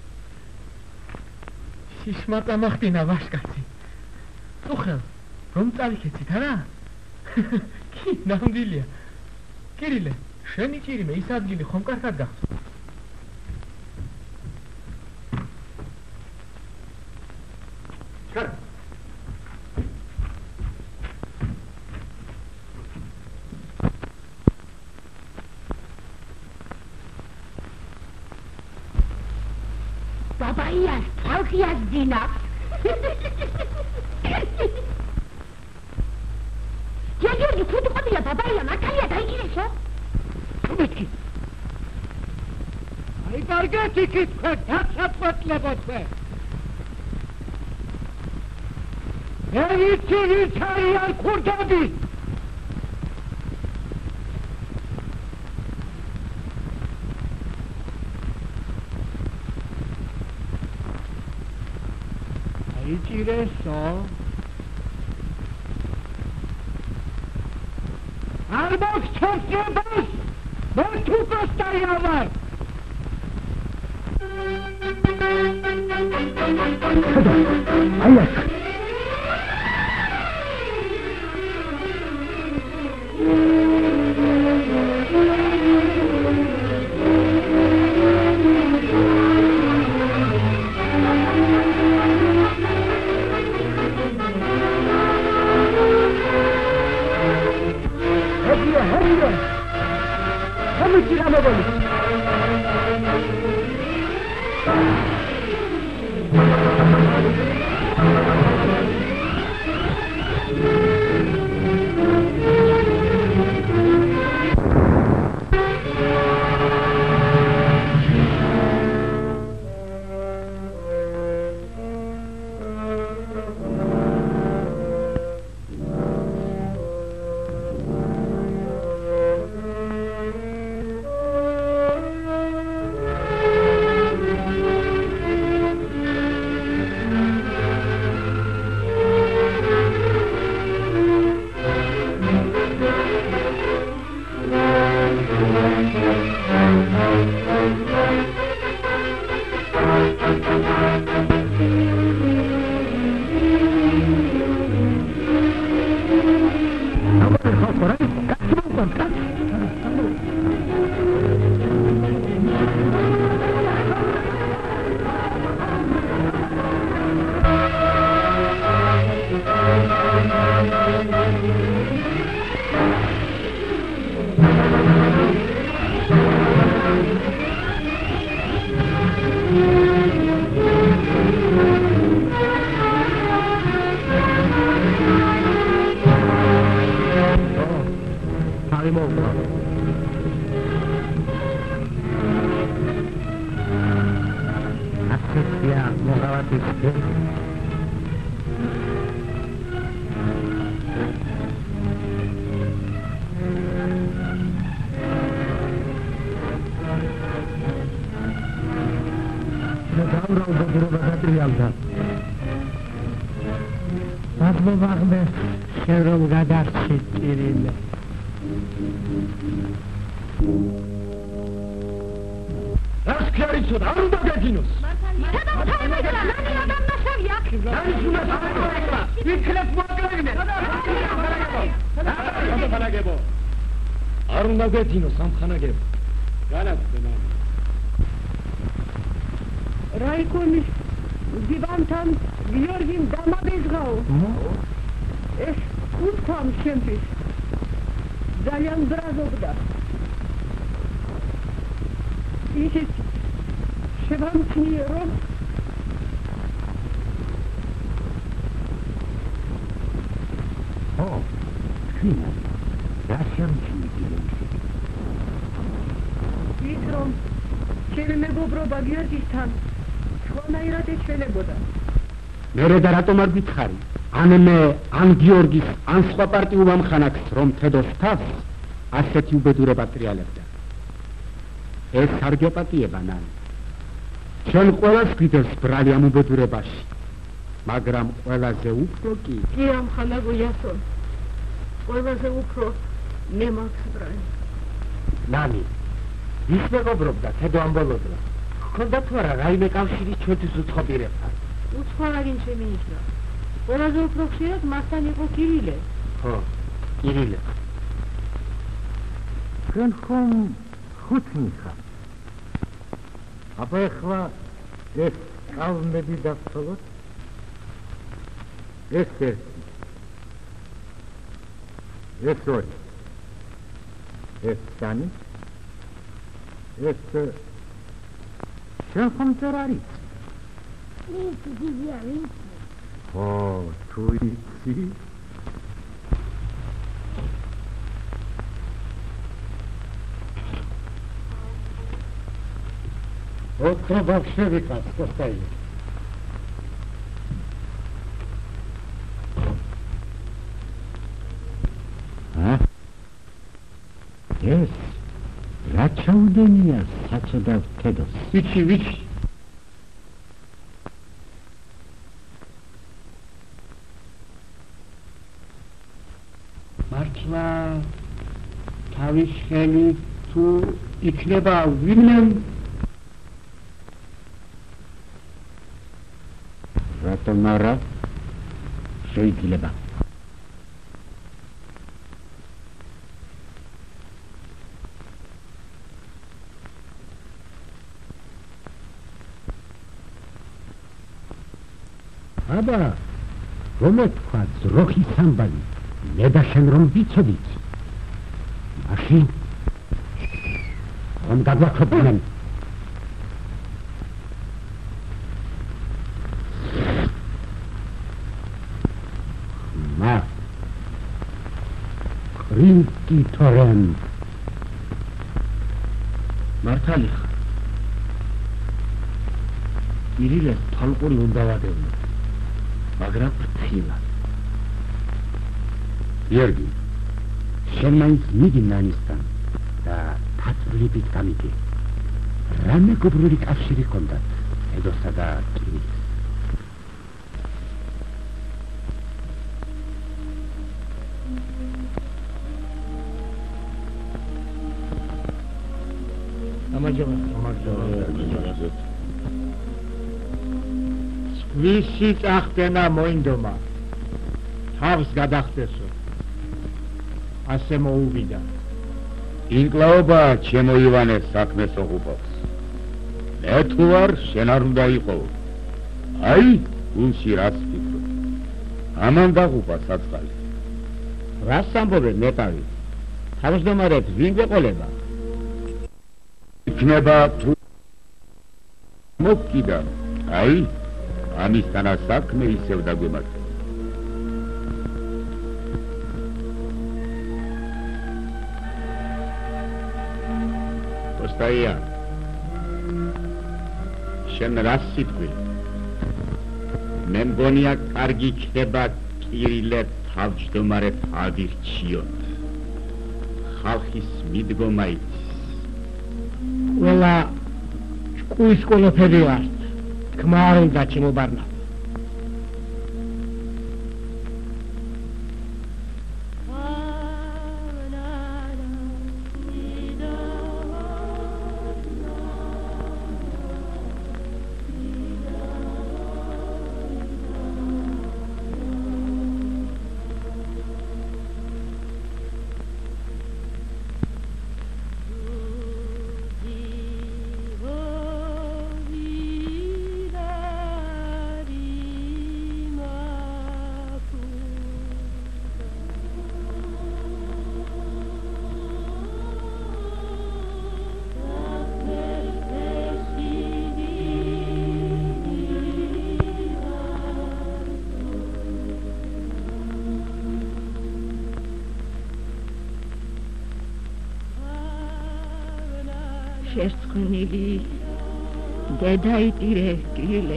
შიშმატა მახდინა ვაშკაცი. წუხელ, რომ წავიქეცით არა? კი, ნამდვილია. კირილე, შენი ჭირიმე ის ადგილი ხომ კარგად გახსოვს? ჩქარ. Babaias, talkias dinak. Ja, Georgi, kudu qodiya babaia, makalia daigiresho? Kubitki. Ai bargati kitqve, datsapotlebatve. Evitsi vitari ar kurdadi. Aichireso. Arbok çöpçebas. Ben tukastaya var. Ayak. Hediye, hediye. Kamu silahı bolu. Şevrom kadar çektirirler. Raskarisun, arunda getinos. Kadam saymadılar, nani adam nasıl yak? Nani şuna saymadılar. Bir kılıf muhakkara gider. Hadi bana gebo. Arunda getinos, samkhana gebo. Galat demam. Raykomis, divantan, Georgim damabezgao. Es უთქვამ ჩემთვის ძალიან ბრაზობდა ისიც შევამჩნიე რომ ო ხინა რა შემჩნიე ის რომ ჩემი მეგობრობა გიორგისთან სხვანაირად ეჩვენებოდა მერე და რატომ არ გითხარი ან მე ან გიორგის ან სხვა პარტიულ ამხანაგს რომ თედოს თავს ასეთი უბედურება ტრიალებდა ეს არ გეპატიება ნან ჩვენ ყველას გვიდევს ბრალი ამ უბედურებაში მაგრამ ყველაზე უფრო კი კი ამხანაგო იასონ ყველაზე უფრო მე მაქსბრანი ნანი ის მეგობრობდა თედო ამბოლოდრა ხონდა თუ არა რაიმე კავშირი ჩვენთვის უცხო პირებთან უცხო აღინ შემინიშნა ყველაზე უფრო ხშირად მასთან იყო კირილე ხო კირილე თქვენ ხომ ხუთი ხარ აბა ეხლა ეს კალმები დავთვალოთ ეს ერთი ეს ორი ეს სამი ეს შენ ხომ წერ არის ის გიზია ის ო თუ იცი ოქრო ბავშვებიკაც კოსტაია ეს რა ჩაუდენია საწოდავ თედოს ვიცი ვიცი მართლა თავის ხელით თუ იქნება ვინმე რატომ არა შეიძლება აბა რომ თქვა ძროხის ამბავი მე და შენ რომ ვიცოდით მაშინ რომ გაგვაქვეყნებენ მა კრინკი თორენ მართალი ხარ კირილეს თალყური უნდა ვადევნო მაგრამ ფრთხილად იერგი შენ მაინც მიდი ნანისთან და თაწვლებით გამიდი რა მეგობრული კავშირი ჰქონდათ ედოსა და კირილს ამაჯობა ამაჯობა ვისი წახდენა მოინდომა თავს გადახდესო ასე მოუვიდა ინკლაობა ჩემო ივანეს საქმეს ოღუპობს მე თუ არ შენ არ უნდა იყო აი გულში რას ფიქრობ ამან დაღუპა საწყალი რას ამბობენ ნეტავი თავმჯდომარედ ვინ გეყოლება იქნება თუ მოკიდა აი ამისთანა საქმე ისევ დაგვემართება კოსტაია შენ რას სიტყვი მე მგონია კარგი იქნება კირილე თავმჯდომარედ ადირჩიოთ ხალხის მიდგომა იცის ყველა ჭკუის ყველაფერი ვართ თქმა არ უნდა ჩემობარნა შერწყმილი დედაიტირე კირილე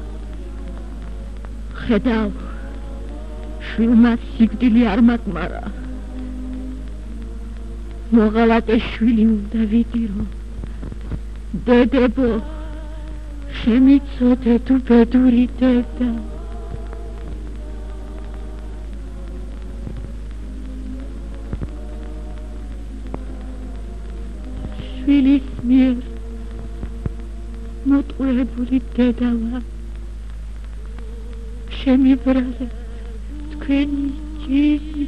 ხედავ შვილმა სიკვდილი არ მაკმარა მოღალატე შვილი უნდა ვიდირო დედებო შემიცოდე თუ ბედური დედა შვილის მიერ მოტყუებული დედავა შემიბრალე თქვენი ჯირი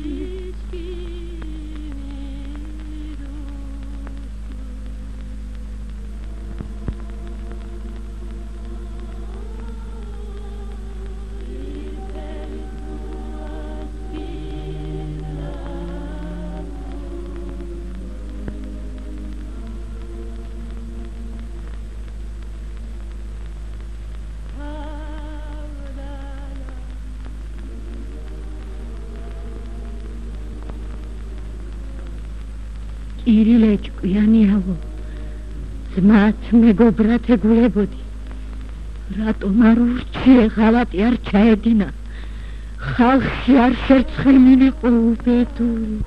ირილე ჭკვიანიავო ძმათ მეგობრად ეგულებოდი რატომ არ ურჩიე ღალატი არ ჩაედინა ხალხი არ შერცხემილიყო უბედური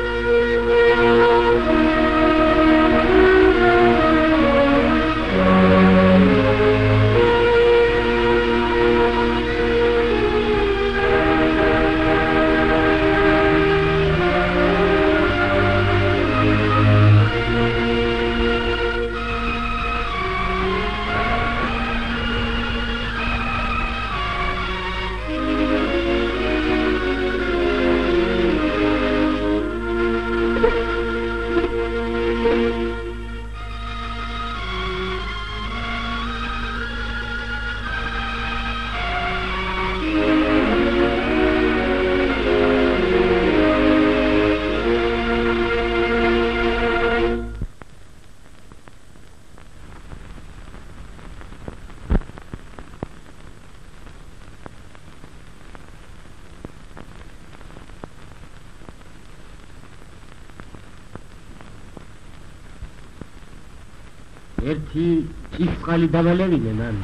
ერთი ჭისყალი დავალევინე ნანი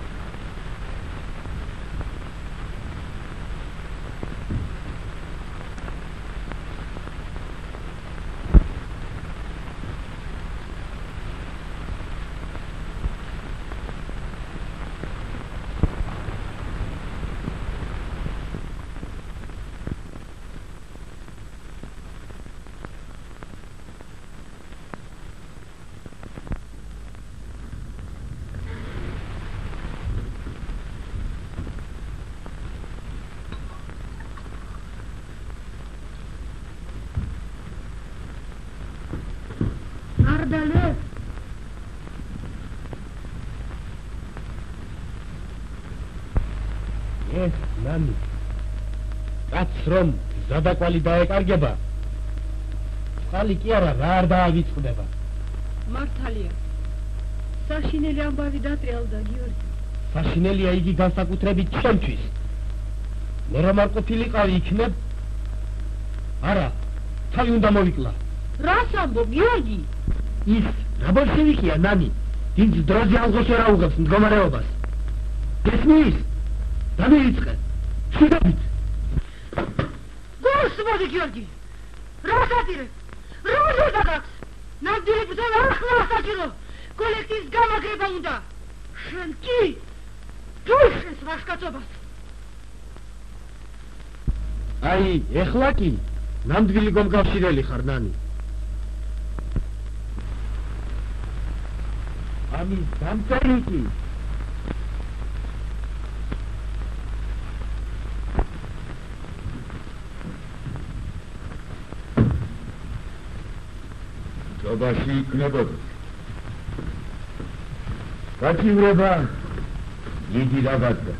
არდალეს ეს ნანი კაც რომ ზადაკვალი დაეკარგება წყალი კი არა რა არ დააგიწყდება მართალია საშინელი ამბავი დატრიალდა გიორგი საშინელია იგი განსაკუთრებით ჩემთვის მე რომ არ ყოფილიყავი იქნებ არა თავი უნდა მოვიკლა რას ამბობ გიორგი ის რა ბოლშევიკია ნანი დიდ დროზე ალღოშერა უღებს მდგომარეობას გესმის დამიწყე შედავით გულსმოდი გიორგი რას აპირებ რა უნდა გაქვს ნამდვილი ბრძოლა არ ხდება საჭირო კოლექტივის გამაგრება უნდა შენ კი თუ შენს ვაშკაცობას აი ეხლა კი ნამდვილი გომკავშირელი ხარ ნანი ამის დამწერიკი ჯობაში იქნებოდეს გაჭირება დიდი დაბადდა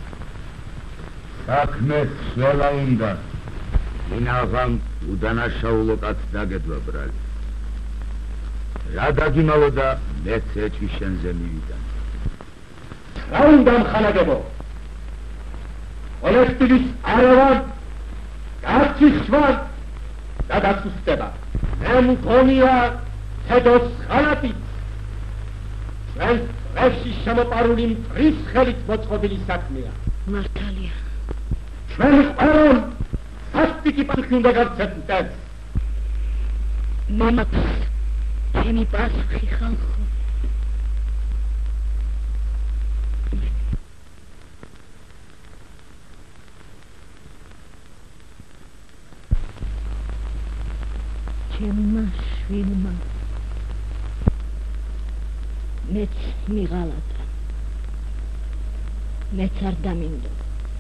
საქმე სვლა უნდა ინაღამ უდანაშაულო კაც დაგედვა ბრალი რა დაგიმალო და მეც ეჭვი შენზე მივიდა რა უნდა მხანაგებო კოლექტივის არავად გაცისვარ და გასუსტება მე მგონია თედოს ხალათით ჩვენ წრეში შემოპარული მტრის ხელით მოწყობილი საქმეა მართალია ჩვენ ყველამ სასტიკი პასუხი უნდა გავცეთნდეთ მამაქვს ჩემი პასუხი ხალხო ჩემმა შვილმა მეც მიღალატა მეც არ დამინდო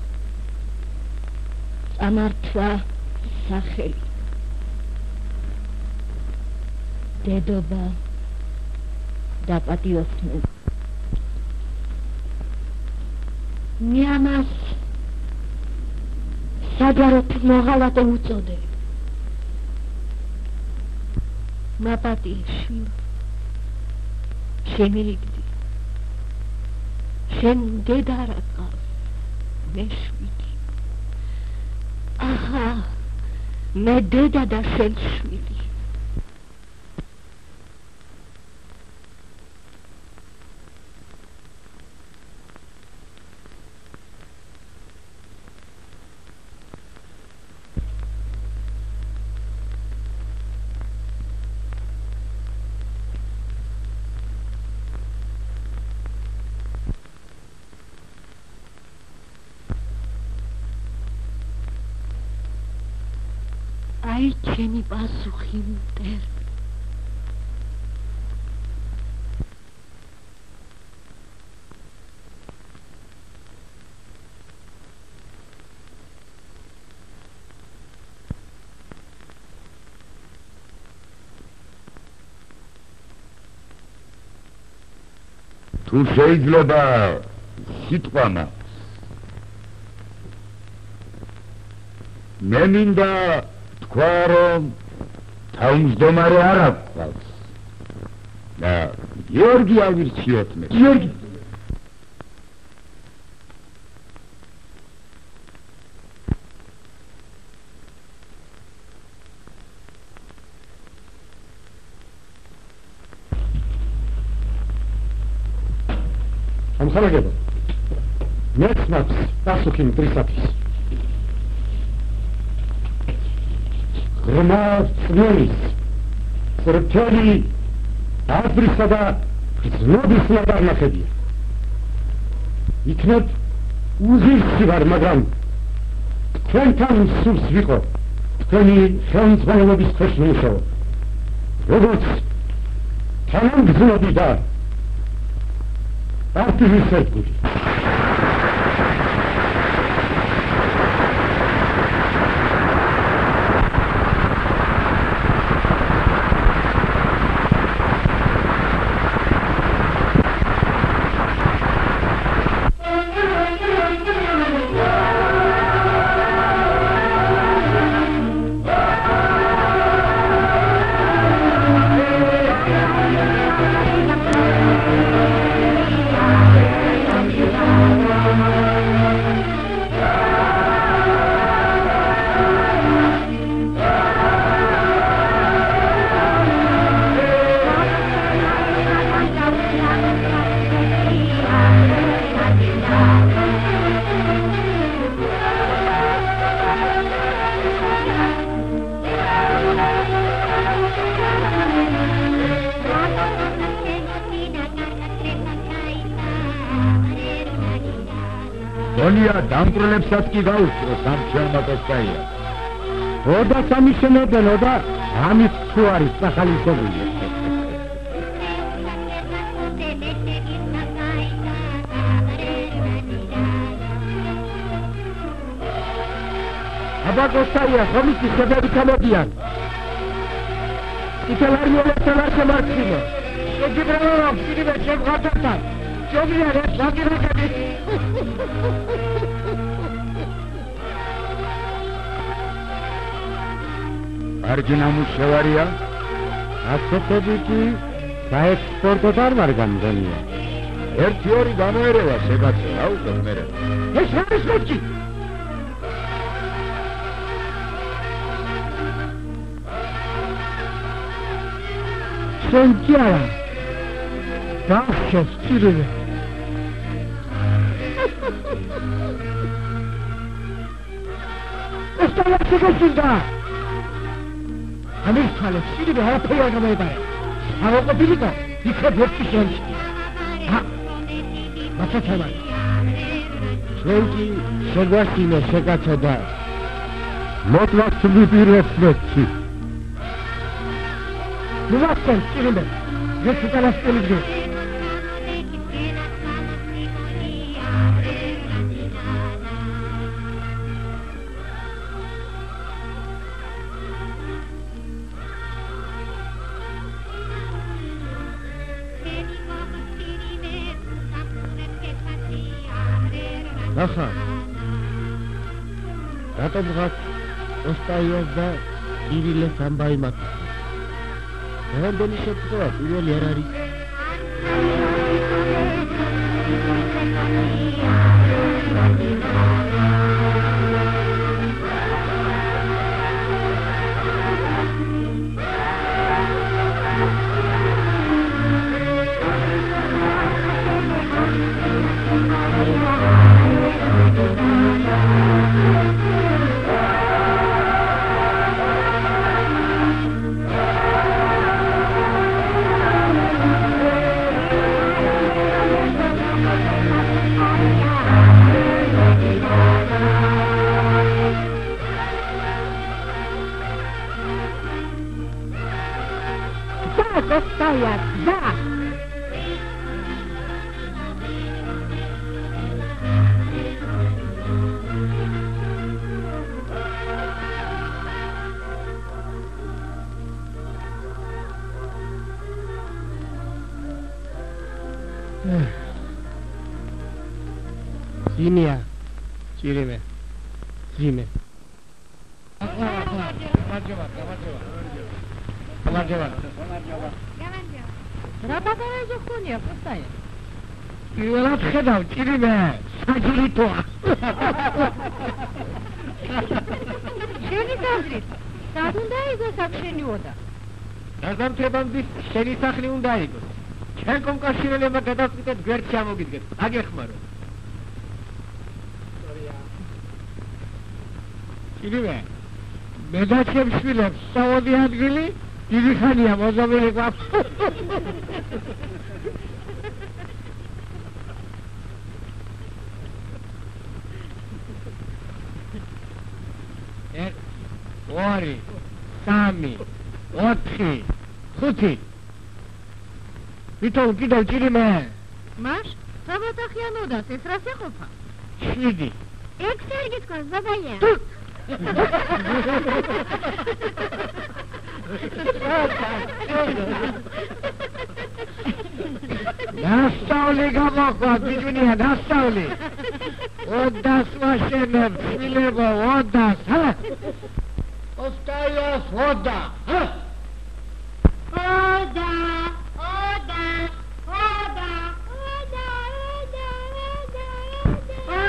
წამართვა სახელი დედობა და პატიოსნები მე ამას საჯაროდ მოღალატე უწოდე მაპატიში შემირიგდი შენ დედა რა გყავს მე შვილი აჰა მე დედა და შენ შვილი აი ჩემი პასუხი მტერ თუ შეიძლება სიტყვა მაქვს მე მინდა თქვა რომ თავმჯდომარე არ აქვს და გიორგი ავირჩიოთ მე გიორგი ამხანაგება მეც მაქვს პასუხი მტრისათვის ღრმა წვერის სრთელი აზრისა და გრძნობის ნაბარნახებია იქნებ უზირსი ვარ მაგრამ თქვენთან სულს ვიყო თქვენი ხელმძღვანელობის ქვეშ ვიმუშაო როგორც თანამგზნობი და არტილის ერთგული დამპროლებსაც კი გაუსწრო სამჩელმა კოსტაია ოდა სამიშენებენ ოდა ამის თუ არის სახალისებული აბა კოსტაია ხომიცი შედები ჩამოდიან იტალარიელებს არ შემარცხინო შეგიბრალო კიდივე შემღარდათან ჯობია რა შეგირაგები კარგი ნამუშევარია ასეთები კი საექსპორტოდ არ ვარ გამდენია ერთი ორი გამოერევა შეგაცევა უკვე მერე ეს არის მოჭი შენ კი არა დახშეს წირილე ეს და შეგეცდა ამის თვალე სიდიდე არაფერი არ გამოებარა აღოყოფილიყო იქნებ ერთი შენში ა მაცაცება ჩვენ კი შეგვასწინე შეკაცო და მოდლაც ვიპირებთ ნუ ვახტენ წირიმე ეს უკანასკელი ნახა რატომღაც ოსტაიას და კირილეს ამბავი მათქვა რამდენი შეფრთხილება პირველი არ არის Стоят, да! Зимия, Чириме, Зиме. რა ბაგარაჟი ხონია ხოსტაია? პირველად ხედავ ჭირიმე, საჯილითოა. შენი გაზრით, სად უნდა игოს აქ შენი ოდა? გაზამთრებამდე შენი სახლი უნდა игოს. ჩვენ კონკავშირებმა გადაწყვიტეთ გვერდში ამოგიდგეთ. აგეხმარო. ჭირიმე, მე და ჩემს შვილებს საოდი ადგილი დიდი ხანია მოზამილი გვაქვს. ერთ, ორი, სამი, ოთხი, ხუთი. ვითომ კიდევ ჭირიმე? მაშ, საბათახიანოდას ეს რას ეყოფა? შვიდი. ექვსი არ გითქვას, ბაბაია. ნასწავლი გამოხვა, ბიჭუნია, ნასწავლი. ოდას ვაშენებ, შვილებო, ოდას, ჰა? ოსტაიას, ოდა, ჰა? ოდა, ოდა, ოდა, ოდა, ოდა, ოდა,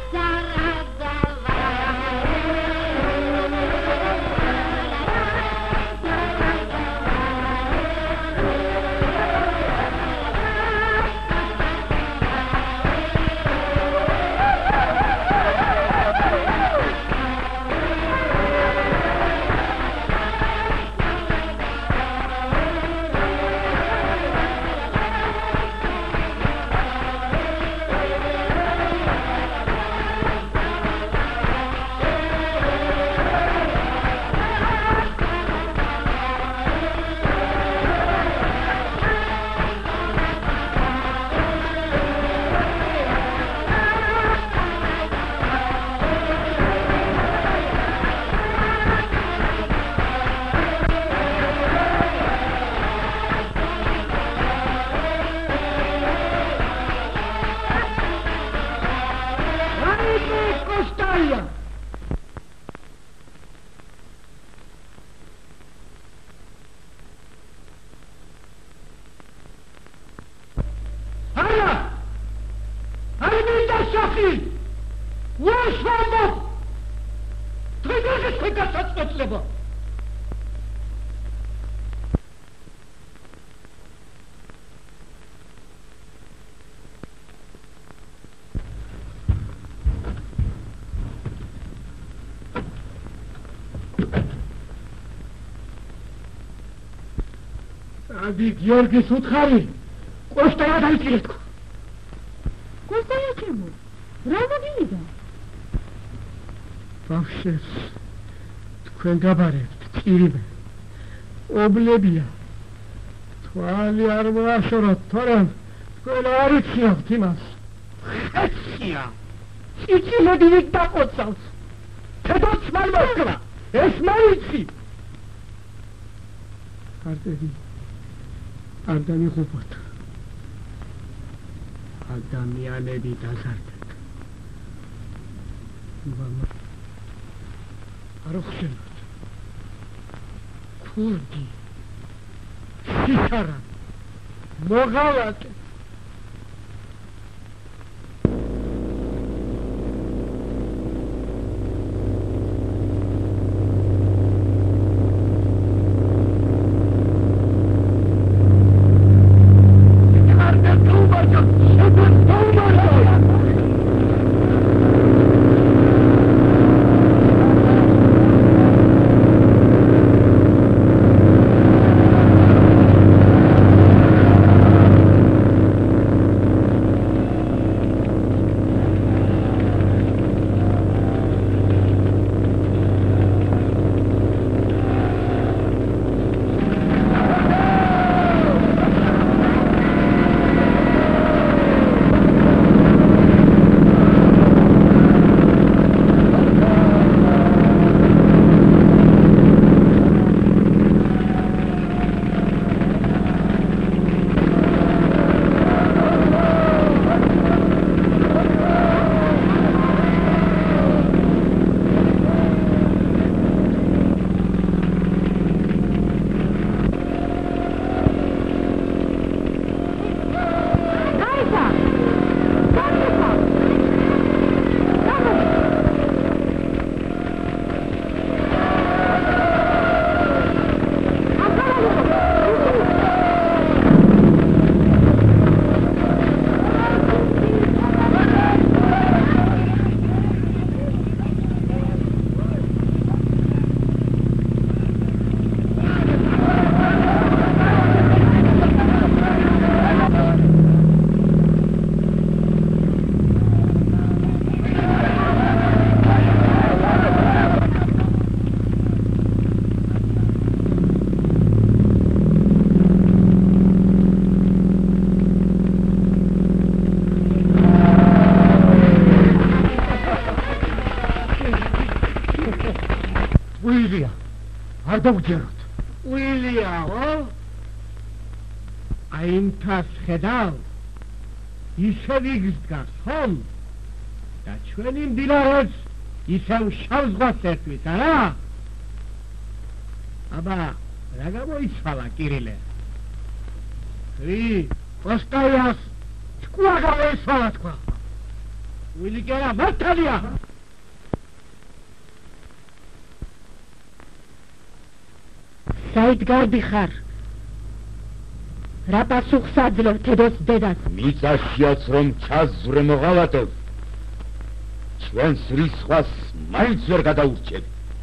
ადი გიორგის უთხარი კოსტაია დაიჭირეთ. კოსტაია ჩემო, რა მოგინდა? ბავშვებს თქვენ გაბარებთ, ჭირიმე. ობლებია. თვალი არ მოაშოროთ, თორემ თქვენ არ იცნობთ იმას. ხეცია. ჭიჭილები ვით დაკოცავს. თედოც მან მოსკრა. ეს მაიცი. არტები არ დამიხუპოთ. ადამიანები დაზარდეთ. мама. არხსენოთ. ქურდი. სიხარა. მოღალატე. არ დავჯეროთ. ვილიაო? აი იმ თავს ხედავ? ისევ იგზდგას, ხომ? და ჩვენი მდინარეც ისევ შავ ზღვას ერთვის, არა? აბა, რა გამოიცვალა, კირილე? ხრი, პოსტაიას თქვა გამოიცვალა თქვა. ვილი კი არა, მართალია! საით გარდი ხარ? რა პასუხს აძლევ თედოს დედას? მიწაშიაც რომ ჩაზვრე მოღალატებ, ჩვენს რისხვას მაინც ვერ გადაურჩევ.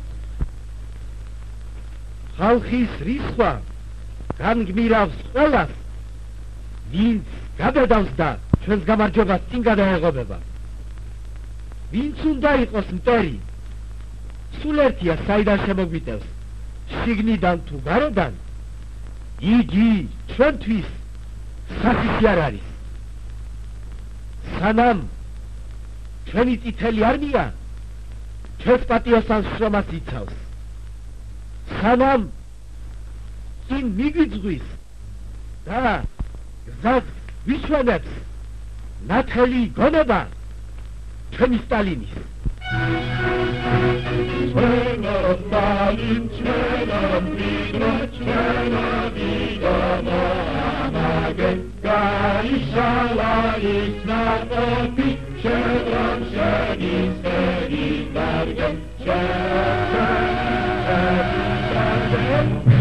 ხალხის რისხვა განგმირავს ყველას, ვინც გადადავს და ჩვენს გამარჯვებას წინ გადაეღობება. ვინც უნდა იყოს მტერი, სულ ერთია საიდან შემოგვიტევს, შიგნიდან თუ გარედან, იგი ჩვენთვის სასისი არ არის. სანამ ჩვენი წითელი არმია ჩვენს პატიოსანს შრომას იცავს, სანამ წინ მიგვიძღვის და გზას ვიშვენებს ნათელი გონება ჩვენი სტალინის. Ჩვენო სტალინ, ჩვენო მდიდრო, ჩვენო დიდონო ამაგე, გაიშალა ის ნაყოფი, შედრომ შენისერი დარგე, შენისერი დარგე.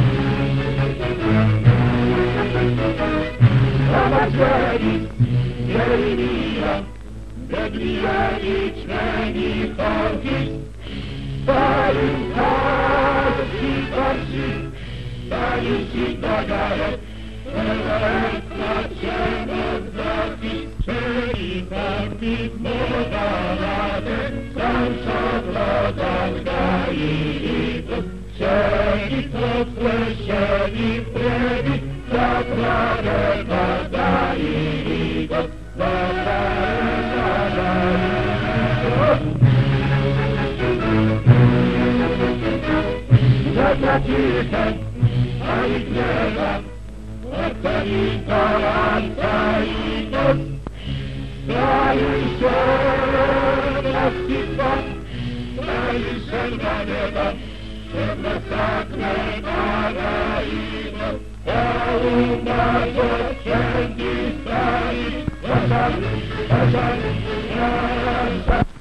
Ამაჟერის ერინია, ბედნიერი ჩვენი ხალხის, Stalin Kazki Karşı, Stalin Şidagare, Evet kaçemez vakit, Çeri takip modalade, Sanşakladan gayridir, Çeri toplu şeri predi, Zatrare kadayridir, Zatrare kadayridir. Zatracitem, aiglega, Otarita antaitos, Saiusor, Astipa, Thank you.